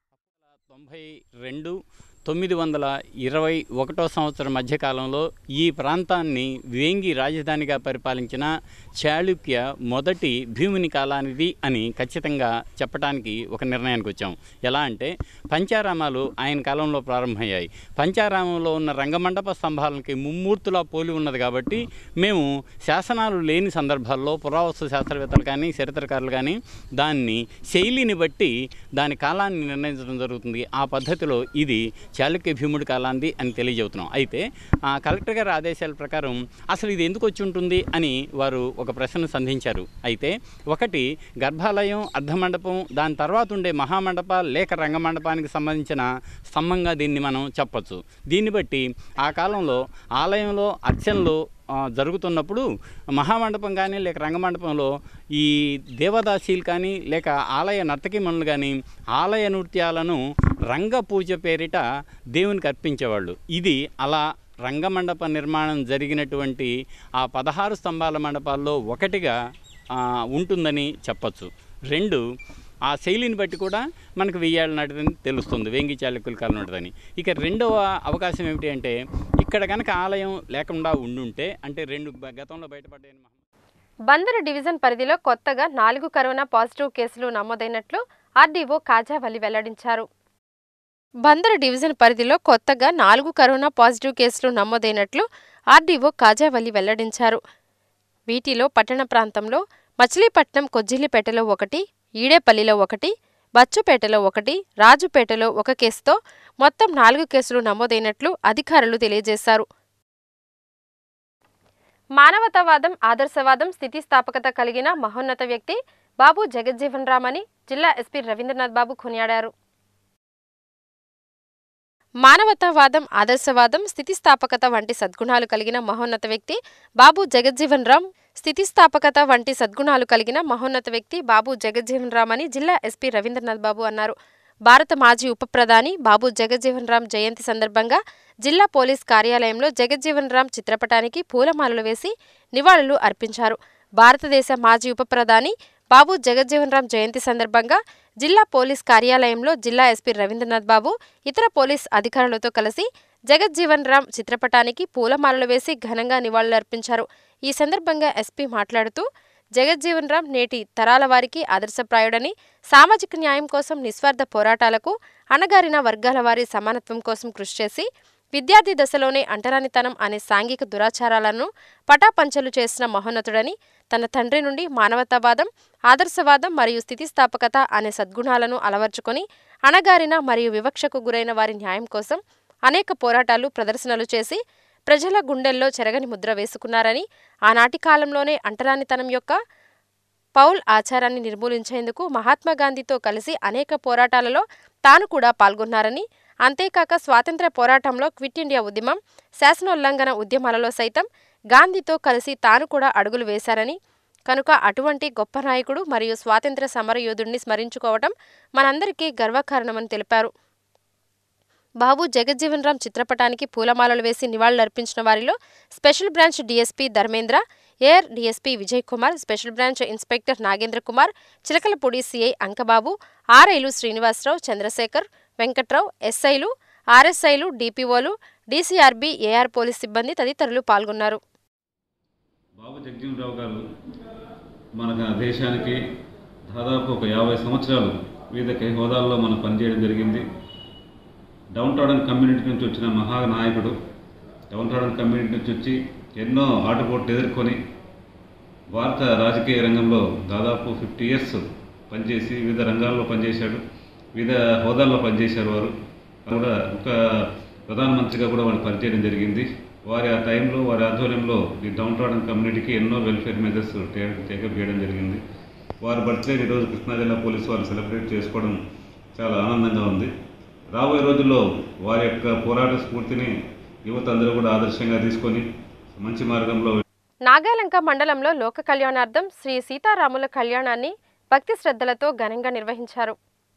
922 సంవత్సరం మధ్యకాలంలో ఈ ప్రాంతాన్ని వేంగి రాజధానిగా పరిపాలించిన చాళుక్య మొదటి భీముని కాలానిది అని ఖచ్చితంగా చెప్పడానికి ఒక నిర్ణయానికి వచ్చాం. ఎలా అంటే పంచారామాలు ఆయన కాలంలో ప్రారంభమయ్యాయి. పంచారామంలో ఉన్న రంగమండప స్తంభాలకి ముమ్మూర్తులా పోలి ఉన్నది కాబట్టి మేము శాసనాలు లేని సందర్భాల్లో పురావస్తు శాస్త్రవేత్తలు కానీ చరిత్రకారులు కానీ దాన్ని శైలిని బట్టి దాని కాలాన్ని నిర్ణయించడం జరుగుతుంది. ఆ పద్ధతిలో ఇది చాళుక్య భీముడి కాలాంది అని తెలియజేస్తున్నాం. అయితే కలెక్టర్ గారి ఆదేశాల ప్రకారం అసలు ఇది ఎందుకు వచ్చి ఉంటుంది అని వారు ఒక ప్రశ్న సంధించారు. అయితే ఒకటి గర్భాలయం, అర్ధమండపం, దాని తర్వాత ఉండే మహామండప లేక రంగమండపానికి సంబంధించిన స్తంభంగా దీన్ని మనం చెప్పచ్చు. దీన్ని బట్టి ఆ కాలంలో ఆలయంలో అర్చనలు జరుగుతున్నప్పుడు మహామండపం కానీ లేక రంగమండపంలో ఈ దేవదాసీలు కానీ లేక ఆలయ నర్తకిమణులు కానీ ఆలయ నృత్యాలను రంగ పూజ పేరిట దేవునికి అర్పించేవాళ్ళు. ఇది అలా రంగమండప నిర్మాణం జరిగినటువంటి ఆ 16 స్తంభాల మండపాల్లో ఒకటిగా ఉంటుందని చెప్పచ్చు. 2 ఆ శైలిని బట్టి కూడా మనకు 1000 ఏళ్ళ నాటిదని తెలుస్తుంది, వేంగి చాళుక్యుల కాలం నాటిదని. ఇక రెండవ అవకాశం ఏమిటి అంటే ఇక్కడ కనుక ఆలయం లేకుండా ఉండుంటే, అంటే 2 గతంలో బయటపడ్డాయి. బందరు డివిజన్ పరిధిలో కొత్తగా 4 కరోనా పాజిటివ్ కేసులు నమోదైనట్లు ఆర్డీఓ కాజావలి వెల్లడించారు. బందరు డివిజన్ పరిధిలో కొత్తగా 4 కరోనా పాజిటివ్ కేసులు నమోదైనట్లు ఆర్డీఓ కాజావలి వెల్లడించారు. వీటిలో పట్టణ ప్రాంతంలో మచిలీపట్నం కొజ్జిలిపేటలో 1, ఈడేపల్లిలో 1, బచ్చుపేటలో 1, రాజుపేటలో 1 కేసుతో మొత్తం 4 కేసులు నమోదైనట్లు అధికారులు తెలియజేశారు. మానవతావాదం, ఆదర్శవాదం, స్థితిస్థాపకత కలిగిన మహోన్నత వ్యక్తి బాబు జగజ్జీవన్ రామ్ అని జిల్లా ఎస్పీ రవీంద్రనాథ్ బాబు కొనియాడారు. మానవతావాదం, ఆదర్శవాదం, స్థితిస్థాపకత వంటి సద్గుణాలు కలిగిన మహోన్నత వ్యక్తి బాబు జగజ్జీవన్ రామ్ బాబు జగజ్జీవన్ రామ్ అని జిల్లా ఎస్పీ రవీంద్రనాథ్ బాబు అన్నారు. భారత మాజీ ఉప ప్రధాని బాబు జగజ్జీవన్ రామ్ జయంతి సందర్భంగా జిల్లా పోలీస్ కార్యాలయంలో జగజ్జీవన్ రామ్ చిత్రపటానికి పూలమాలలు వేసి నివాళులు అర్పించారు. భారతదేశ మాజీ ఉప ప్రధాని బాబు జగజ్జీవన్ రామ్ జయంతి సందర్భంగా జిల్లా పోలీస్ కార్యాలయంలో జిల్లా ఎస్పీ రవీంద్రనాథ్ బాబు ఇతర పోలీస్ అధికారులతో కలిసి జగజ్జీవన్ రామ్ చిత్రపటానికి పూలమాలలు వేసి ఘనంగా నివాళులర్పించారు. ఈ సందర్భంగా ఎస్పీ మాట్లాడుతూ జగజ్జీవన్ రామ్ నేటి తరాల వారికి ఆదర్శప్రాయుడని, సామాజిక న్యాయం కోసం నిస్వార్థ పోరాటాలకు, అణగారిన వర్గాల వారి సమానత్వం కోసం కృషి చేసి విద్యార్థి దశలోనే అంటరానితనం అనే సాంఘిక దురాచారాలను పటాపంచలు చేసిన మహోన్నతుడని, తన తండ్రి నుండి మానవతావాదం, ఆదర్శవాదం మరియు స్థితిస్థాపకత అనే సద్గుణాలను అలవర్చుకొని అణగారిన మరియు వివక్షకు గురైన వారి న్యాయం కోసం అనేక పోరాటాలు, ప్రదర్శనలు చేసి ప్రజల గుండెల్లో చెరగని ముద్ర వేసుకున్నారని, ఆనాటి కాలంలోనే అంటరానితనం యొక్క పౌల్ ఆచారాన్ని నిర్మూలించేందుకు మహాత్మాగాంధీతో కలిసి అనేక పోరాటాలలో తాను కూడా పాల్గొన్నారని, అంతేకాక స్వాతంత్ర్య పోరాటంలో క్విట్ ఇండియా ఉద్యమం, శాసనోల్లంఘన ఉద్యమాలలో సైతం గాంధీతో కలిసి తాను కూడా అడుగులు వేశారని, కనుక అటువంటి గొప్ప నాయకుడు మరియు స్వాతంత్ర్య సమరయోధుడిని స్మరించుకోవటం మనందరికీ గర్వకారణమని తెలిపారు. బాబు జగజ్జీవన్ రామ్ చిత్రపటానికి పూలమాలలు వేసి నివాళులర్పించిన వారిలో special branch DSP Dharmendra, AR DSP Vijay Kumar, special branch inspector Nagendra Kumar, Chilakalapudi CI Ankababu, ఆర్ఐలు శ్రీనివాసరావు, చంద్రశేఖర్, వెంకట్రావు, ఎస్ఐలు, ఆర్ఎస్ఐలు, డిపిఓలు, డీసీఆర్బీ, ఏఆర్ పోలీస్ సిబ్బంది తదితరులు పాల్గొన్నారు. బాబు జగజ్జీవన్ రావు గారు మన దేశానికి దాదాపు ఒక 50 సంవత్సరాలు వివిధ హోదాల్లో మనం పనిచేయడం జరిగింది. డౌన్ టౌన్ కమ్యూనిటీ నుంచి వచ్చిన మహానాయకుడు. డౌన్ టౌన్ కమ్యూనిటీ నుంచి వచ్చి ఎన్నో ఆటుపోట్లు ఎదుర్కొని భారత రాజకీయ రంగంలో దాదాపు 50 years పనిచేసి వివిధ రంగాల్లో పనిచేశాడు. వివిధ హోదాల్లో పనిచేశారు. వారు కూడా ఒక ప్రధానమంత్రిగా కూడా వారు పనిచేయడం జరిగింది. వారి ఆ టైంలో వారి ఆధ్వర్యంలో ఈ డౌన్ టౌన్ కమ్యూనిటీకి ఎన్నో వెల్ఫేర్ మెజర్స్ టేకప్ చేయడం జరిగింది. వారి బర్త్డే ఈరోజు కృష్ణా జిల్లా పోలీసు వారు సెలబ్రేట్ చేసుకోవడం చాలా ఆనందంగా ఉంది. రాబోయే రోజుల్లో వారి యొక్క పోరాట స్ఫూర్తిని యువత అందరూ కూడా ఆదర్శంగా తీసుకొని మంచి మార్గంలో. నాగాలంక మండలంలో లోక కళ్యాణార్థం శ్రీ సీతారాముల కళ్యాణాన్ని భక్తి శ్రద్ధలతో ఘనంగా నిర్వహించారు.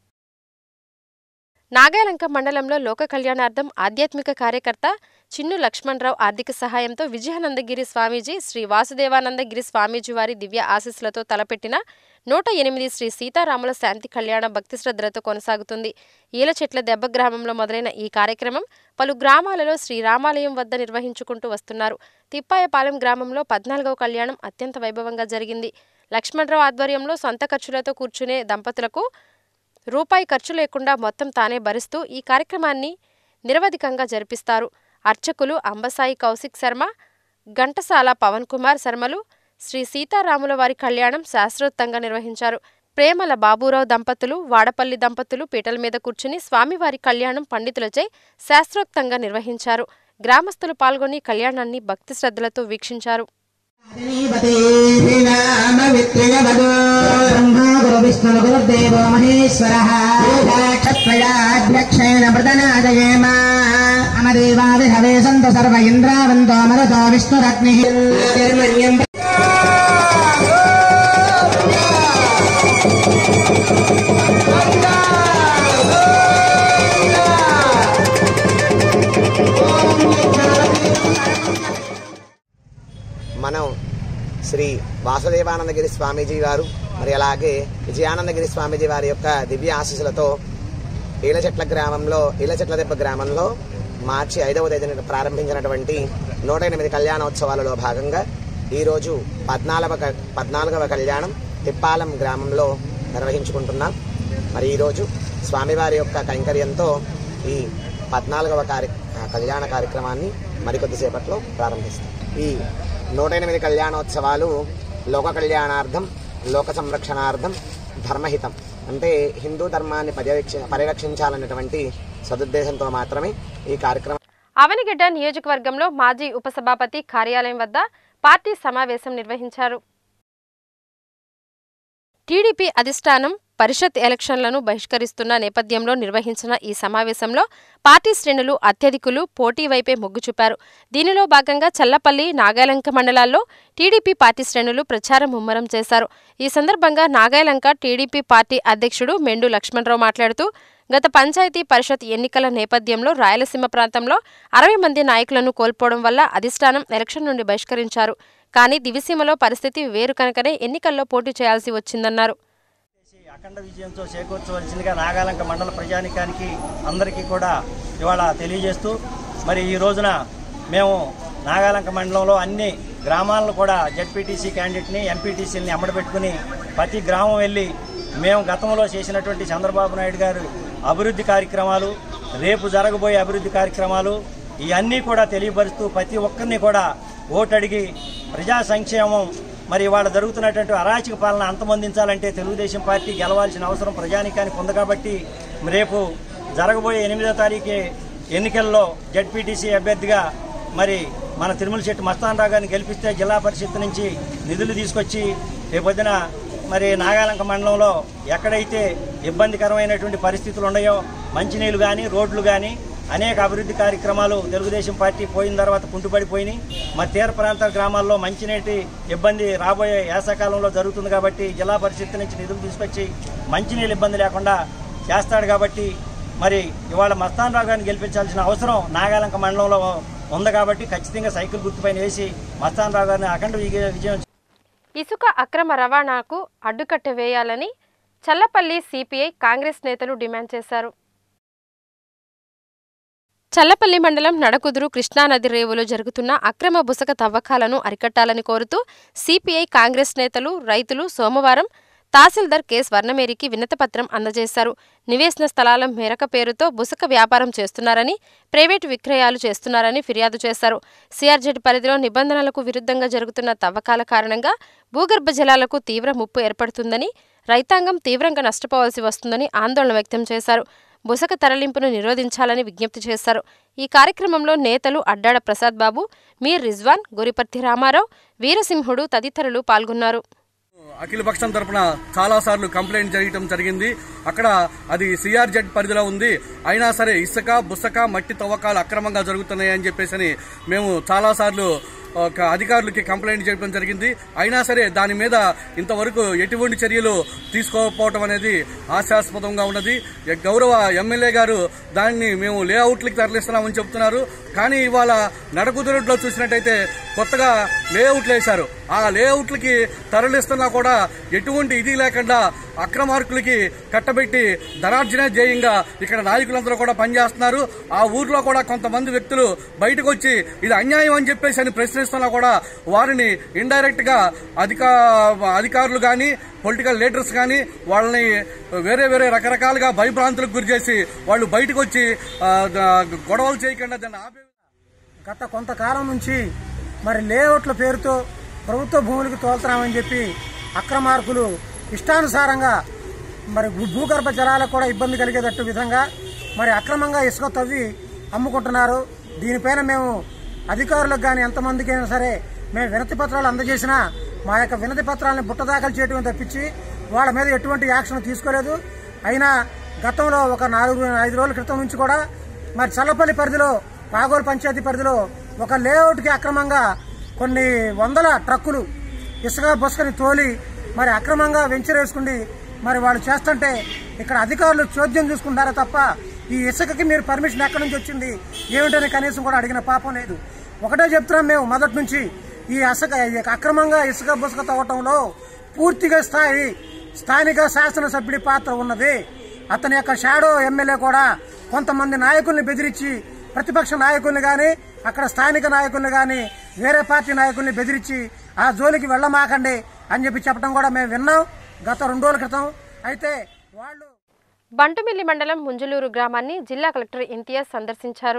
నాగాలంక మండలంలో లోక కళ్యాణార్థం ఆధ్యాత్మిక కార్యకర్త చిన్ను లక్ష్మణరావు ఆర్థిక సహాయంతో విజయానందగిరి స్వామీజీ, శ్రీ వాసుదేవానందగిరి స్వామీజీ వారి దివ్య ఆశీస్సులతో తలపెట్టిన 108 శ్రీ సీతారాముల శాంతి కళ్యాణ భక్తి శ్రద్ధలతో కొనసాగుతుంది. ఈలచెట్ల దెబ్బ గ్రామంలో మొదలైన ఈ కార్యక్రమం పలు గ్రామాలలో శ్రీరామాలయం వద్ద నిర్వహించుకుంటూ వస్తున్నారు. తిప్పాయపాలెం గ్రామంలో 14వ కళ్యాణం అత్యంత వైభవంగా జరిగింది. లక్ష్మణరావు ఆధ్వర్యంలో సొంత ఖర్చులతో కూర్చునే దంపతులకు రూపాయి ఖర్చు లేకుండా మొత్తం తానే భరిస్తూ ఈ కార్యక్రమాన్ని నిరవధికంగా జరిపిస్తారు. అర్చకులు అంబసాయి కౌశిక్ శర్మ, ఘంటసాల పవన్ కుమార్ శర్మలు శ్రీ సీతారాముల వారి కళ్యాణం శాస్త్రోక్తంగా నిర్వహించారు. ప్రేమల బాబురావు దంపతులు, వాడపల్లి దంపతులు పీటల మీద కూర్చుని స్వామివారి కళ్యాణం పండితులచే శాస్త్రోక్తంగా నిర్వహించారు. గ్రామస్తులు పాల్గొని కళ్యాణాన్ని భక్తి శ్రద్ధలతో వీక్షించారు. మనం శ్రీ వాసుదేవానందగిరి స్వామీజీ వారు మరి అలాగే విజయానందగిరి స్వామీజీ వారి యొక్క దివ్య ఆశీస్సులతో ఈలచెట్ల దెబ్బ గ్రామంలో మార్చి 5వ తేదీన ప్రారంభించినటువంటి 108 కళ్యాణోత్సవాలలో భాగంగా ఈరోజు 14వ కళ్యాణం తిప్పాలం గ్రామంలో నిర్వహించుకుంటున్నాం. మరి ఈరోజు స్వామివారి యొక్క కైంకర్యంతో ఈ 14వ కళ్యాణ కార్యక్రమాన్ని మరికొద్దిసేపట్లో ప్రారంభిస్తాం. ఈ 108 కళ్యాణోత్సవాలు లోక కళ్యాణార్థం, లోక సంరక్షణార్థం, ధర్మహితం అంటే హిందూ ధర్మాన్ని పరిరక్షించాలన్నటువంటి సదుద్దేశంతో మాత్రమే ఈ కార్యక్రమం. అవనిగడ్డ నియోజకవర్గంలో మాజీ ఉపసభాపతి కార్యాలయం వద్ద పార్టీ సమావేశం నిర్వహించారు. టీడీపీ అధిష్టానం పరిషత్ ఎలక్షన్లను బహిష్కరిస్తున్న నేపథ్యంలో నిర్వహించిన ఈ సమావేశంలో పార్టీ శ్రేణులు అత్యధికులు పోటీ వైపే మొగ్గు చూపారు. దీనిలో భాగంగా చల్లపల్లి, నాగాలంక మండలాల్లో టీడీపీ పార్టీ శ్రేణులు ప్రచారం ముమ్మరం చేశారు. ఈ సందర్భంగా నాగాలంక టీడీపీ పార్టీ అధ్యక్షుడు మెండు లక్ష్మణరావు మాట్లాడుతూ గత పంచాయతీ పరిషత్ ఎన్నికల నేపథ్యంలో రాయలసీమ ప్రాంతంలో 60 మంది నాయకులను కోల్పోవడం వల్ల అధిష్టానం ఎలక్షన్ నుండి బహిష్కరించారు. కానీ దివిసీమలో పరిస్థితి వేరు కనుకనే ఎన్నికల్లో పోటీ చేయాల్సి వచ్చిందన్నారు. అఖండ విజయంతో చేకూర్చవలసిందిగా నాగాలంక మండల ప్రజానికానికి అందరికీ కూడా ఇవాళ తెలియజేస్తూ మరి ఈ రోజున మేము నాగాలంక మండలంలో అన్ని గ్రామాలను కూడా జెడ్పీటీసీ క్యాండిడేట్ని, ఎంపీటీసీలని అమ్మడబెట్టుకుని ప్రతి గ్రామం వెళ్ళి మేము గతంలో చేసినటువంటి చంద్రబాబు నాయుడు గారు అభివృద్ధి కార్యక్రమాలు, రేపు జరగబోయే అభివృద్ధి కార్యక్రమాలు, ఇవన్నీ కూడా తెలియపరుస్తూ ప్రతి ఒక్కరిని కూడా ఓటు అడిగి ప్రజా సంక్షేమం మరి వాళ్ళ జరుగుతున్నటువంటి అరాచక పాలన అంతమొందించాలంటే తెలుగుదేశం పార్టీ గెలవాల్సిన అవసరం ప్రజానికానికి ఉంది కాబట్టి రేపు జరగబోయే 8వ తారీఖు ఎన్నికల్లో జడ్పీటీసీ అభ్యర్థిగా మరి మన తిరుమల శెట్టి మస్తాన్ రావు గారిని గెలిపిస్తే జిల్లా పరిషత్ నుంచి నిధులు తీసుకొచ్చి రేపొద్దున మరి నాగాలంక మండలంలో ఎక్కడైతే ఇబ్బందికరమైనటువంటి పరిస్థితులు ఉన్నాయో మంచినీళ్ళు కానీ రోడ్లు కానీ అనేక అభివృద్ధి కార్యక్రమాలు తెలుగుదేశం పార్టీ పోయిన తర్వాత కుంటుపడిపోయినాయి. మరి తీర ప్రాంత గ్రామాల్లో మంచినీటి ఇబ్బంది రాబోయే వేసవకాలంలో జరుగుతుంది కాబట్టి జిల్లా పరిషత్ నుంచి నిధులు తీసుకొచ్చి మంచినీళ్ళు ఇబ్బంది లేకుండా చేస్తాడు కాబట్టి మరి ఇవాళ మస్తాన్ రావు గారిని గెలిపించాల్సిన అవసరం నాగాలంక మండలంలో ఉంది కాబట్టి ఖచ్చితంగా సైకిల్ గుర్తుపైన వేసి మస్తాన్ రావు గారిని అఖండ విజయం. ఇసుక అక్రమ రవాణాకు అడ్డుకట్ట వేయాలని చల్లపల్లి సిపిఐ కాంగ్రెస్ నేతలు డిమాండ్ చేశారు. చల్లపల్లి మండలం నడకుదురు కృష్ణానది రేవులో జరుగుతున్న అక్రమ బుసక తవ్వకాలను అరికట్టాలని కోరుతూ సిపిఐ కాంగ్రెస్ నేతలు, రైతులు సోమవారం తహసీల్దార్ కె స్వర్ణమేరికి వినతిపత్రం అందజేశారు. నివేశన స్థలాల మేరక పేరుతో బుసక వ్యాపారం చేస్తున్నారని, ప్రైవేటు విక్రయాలు చేస్తున్నారని ఫిర్యాదు చేశారు. సిఆర్జెడ్ పరిధిలో నిబంధనలకు విరుద్ధంగా జరుగుతున్న తవ్వకాల కారణంగా భూగర్భ జలాలకు తీవ్ర ముప్పు ఏర్పడుతుందని, రైతాంగం తీవ్రంగా నష్టపోవాల్సి వస్తుందని ఆందోళన వ్యక్తం చేశారు. బుసక తరలింపును నిరోధించాలని విజ్ఞప్తి చేశారు. ఈ కార్యక్రమంలో నేతలు అడ్డాడ ప్రసాద్ బాబు, మీర్ రిజ్వాన్, గొరిపర్తి రామారావు, వీరసింహుడు తదితరులు పాల్గొన్నారు. అఖిలపక్షం తరపున చాలా సార్లు కంప్లైంట్ చేయడం జరిగింది. అక్కడ అది సిఆర్జెడ్ పరిధిలో ఉంది, అయినా సరే ఇసుక బుసక మట్టి తవ్వకాలు అక్రమంగా జరుగుతున్నాయని చెప్పేసి మేము చాలా సార్లు అధికారులకి కంప్లైంట్ చేయడం జరిగింది. అయినా సరే దాని మీద ఇంతవరకు ఎటువంటి చర్యలు తీసుకోకపోవడం అనేది హాస్యాస్పదంగా ఉన్నది. గౌరవ ఎమ్మెల్యే గారు దాన్ని మేము లేఅవుట్లకి తరలిస్తున్నామని చెప్తున్నారు. కానీ ఇవాళ నడకుదురులో చూసినట్టయితే కొత్తగా లేఅవుట్లు వేశారు. ఆ లేఅవుట్లకి తరలిస్తున్నా కూడా ఎటువంటి ఇది లేకుండా అక్రమార్కులకి కట్టబెట్టి ధనార్జన ధ్యేయంగా ఇక్కడ నాయకులందరూ కూడా పనిచేస్తున్నారు. ఆ ఊర్లో కూడా కొంతమంది వ్యక్తులు బయటకు వచ్చి ఇది అన్యాయం అని చెప్పేసి అని ప్రశ్నిస్తున్నా కూడా వారిని ఇండైరెక్ట్ గా అధికారులు కానీ పొలిటికల్ లీడర్స్ కానీ వాళ్ళని వేరే వేరే రకరకాలుగా భయభ్రాంతులకు గురి చేసి వాళ్ళు బయటకు వచ్చి గొడవలు చేయకుండా దాన్ని ఆపే. గత కొంతకాలం నుంచి మరి లేఅవుట్ల పేరుతో ప్రభుత్వ భూములకు తోలుతున్నామని చెప్పి అక్రమార్కులు ఇష్టానుసారంగా మరి భూగర్భ జలాలకు కూడా ఇబ్బంది కలిగేటట్టు విధంగా మరి అక్రమంగా ఇసుక తవ్వి అమ్ముకుంటున్నారు. దీనిపైన మేము అధికారులకు కానీ ఎంతమందికైనా సరే మేము వినతి పత్రాలు అందజేసినా మా యొక్క వినతి పత్రాలను బుట్టదాఖలు చేయడం తప్పించి వాళ్ళ మీద ఎటువంటి యాక్షన్ తీసుకోలేదు. అయినా గతంలో ఒక 4-5 రోజుల క్రితం నుంచి కూడా మరి చల్లపల్లి పరిధిలో పాగోలు పంచాయతీ పరిధిలో ఒక లేఅవుట్కి అక్రమంగా కొన్ని వందల ట్రక్కులు ఇసుక బుసకని తోలి మరి అక్రమంగా వెంచర్ వేసుకుని మరి వాళ్ళు చేస్తుంటే ఇక్కడ అధికారులు చోద్యం చూసుకుంటారే తప్ప ఈ ఇసుకకి మీరు పర్మిషన్ ఎక్కడి నుంచి వచ్చింది ఏమిటని కనీసం కూడా అడిగిన పాపం లేదు. ఒకటే చెప్తున్నాం మేము మొదటి నుంచి, ఈ అక్రమంగా ఇసుక బుసక తవ్వటంలో పూర్తిగా స్థానిక శాసనసభ్యుడి పాత్ర ఉన్నది. అతని యొక్క షాడో ఎమ్మెల్యే కూడా కొంతమంది నాయకుల్ని బెదిరించి, ప్రతిపక్ష నాయకుల్ని కానీ అక్కడ స్థానిక నాయకుల్ని కానీ వేరే పార్టీ నాయకుల్ని బెదిరించి ఆ జోలికి వెళ్ళమాకండి అని చెప్పడం కూడా మేము విన్నాం గత 2 రోజుల క్రితం. అయితే వాళ్ళు బంటుమిల్లి మండలం ముంజులూరు గ్రామాన్ని జిల్లా కలెక్టర్ ఇంతియాజ్ సందర్శించారు.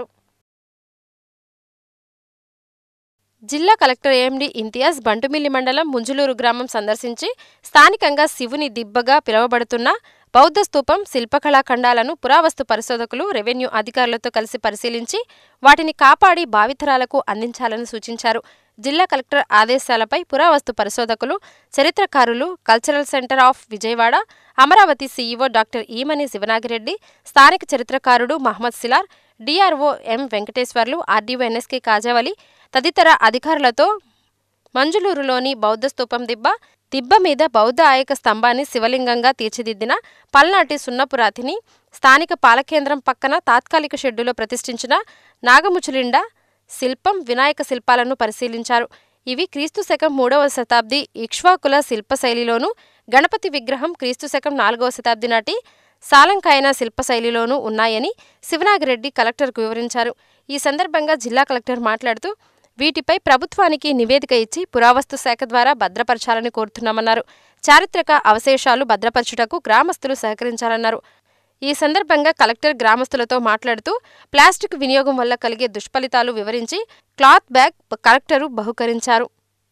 జిల్లా కలెక్టర్ ఏఎండి ఇంతియాజ్ బంటుమిల్లి మండలం ముంజులూరు గ్రామం సందర్శించి స్థానికంగా శివుని దిబ్బగా పిలువబడుతున్న బౌద్ధ స్తూపం, శిల్పకళాఖండాలను పురావస్తు పరిశోధకులు, రెవెన్యూ అధికారులతో కలిసి పరిశీలించి వాటిని కాపాడి భావితరాలకు అందించాలని సూచించారు. జిల్లా కలెక్టర్ ఆదేశాలపై పురావస్తు పరిశోధకులు, చరిత్రకారులు, cultural centre of Vijayawada, Amaravati CEO doctor Emani Sivanagireddy, స్థానిక చరిత్రకారుడు Mohammed Silar, DRO M Venkateswarlu, RDO NSK Kajavali తదితర అధికారులతో మంజులూరులోని బౌద్ధ స్తూపం దిబ్బ మీద బౌద్ధ ఆయక స్తంభాన్ని శివలింగంగా తీర్చిదిద్దిన పల్నాటి సున్నపురాతిని, స్థానిక పాలకేంద్రం పక్కన తాత్కాలిక షెడ్డులో ప్రతిష్ఠించిన నాగముచులిండ శిల్పం, వినాయక శిల్పాలను పరిశీలించారు. ఇవి క్రీస్తుశకం 3వ శతాబ్ది ఇక్ష్వాకుల శిల్పశైలిలోనూ, గణపతి విగ్రహం క్రీస్తుశకం 4వ శతాబ్ది నాటి సాలంకాయన శిల్పశైలిలోనూ ఉన్నాయని శివనాగిరెడ్డి కలెక్టర్కు వివరించారు. ఈ సందర్భంగా జిల్లా కలెక్టర్ మాట్లాడుతూ వీటిపై ప్రభుత్వానికి నివేదిక ఇచ్చి పురావస్తు శాఖ ద్వారా భద్రపరచాలని కోరుతున్నామన్నారు. చారిత్రక అవశేషాలు భద్రపరచుటకు గ్రామస్తులు సహకరించాలన్నారు. ఈ సందర్భంగా కలెక్టర్ గ్రామస్తులతో మాట్లాడుతూ ప్లాస్టిక్ వినియోగం వల్ల కలిగే దుష్ఫలితాలు వివరించి క్లాత్ బ్యాగ్ కలెక్టరు బహుకరించారు.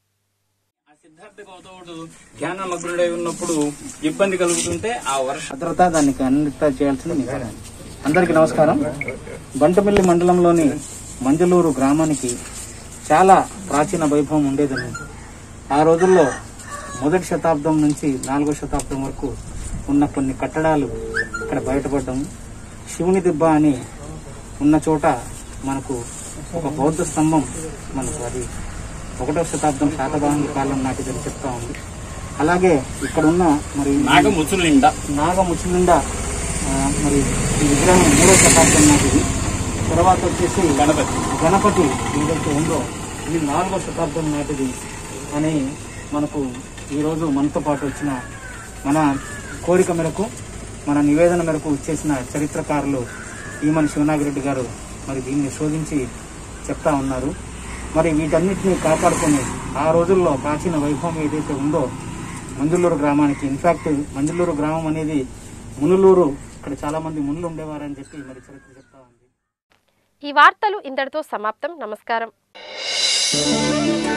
ధ్యానమగ్నుడై ఉన్నప్పుడు ఇబ్బంది కలుగుతుంటే ఆ వర్ష భద్రత దానికి అన్నిట చేయాల్సింది. అందరికీ నమస్కారం. బంటమిల్లి మండలంలోని మంజలూరు గ్రామానికి చాలా ప్రాచీన వైభవం ఉండేదని, ఆ రోజుల్లో మొదటి శతాబ్దం నుంచి 4వ శతాబ్దం వరకు ఉన్న కొన్ని కట్టడాలు ఇక్కడ బయటపడడం, శివుని దిబ్బ అని ఉన్న చోట మనకు ఒక బౌద్ధ స్తంభం మనకు అది 1వ శతాబ్దం శాతవాహనుల కాలం నాటిదని చెప్తా ఉంది. అలాగే ఇక్కడ ఉన్న మరి నాగముచులిండ మరి ఈ విగ్రహం 3వ శతాబ్దం నాటిది. తర్వాత వచ్చేసి గణపతి ఏదైతే ఉందో ఇది 4వ శతాబ్దం నాటిది అని మనకు ఈరోజు మనతో పాటు వచ్చిన మన కోరిక మేరకు, మన నివేదన మేరకు వచ్చేసిన చరిత్రకారులు ఈమని శివనాగిరెడ్డి గారు మరి దీన్ని శోధించి చెప్తా ఉన్నారు. మరి వీటన్నిటిని కాపాడుకొని ఆ రోజుల్లో ప్రాచీన వైభవం ఏదైతే ఉందో మంజులూరు గ్రామానికి, ఇన్ఫాక్ట్ మంజులూరు గ్రామం అనేది మునులూరు, ఇక్కడ చాలా మంది మునులు ఉండేవారని చెప్పి మరి చరిత్ర చెప్తా ఉంది. ఈ వార్తలు ఇంతటితో సమాప్తం. నమస్కారం.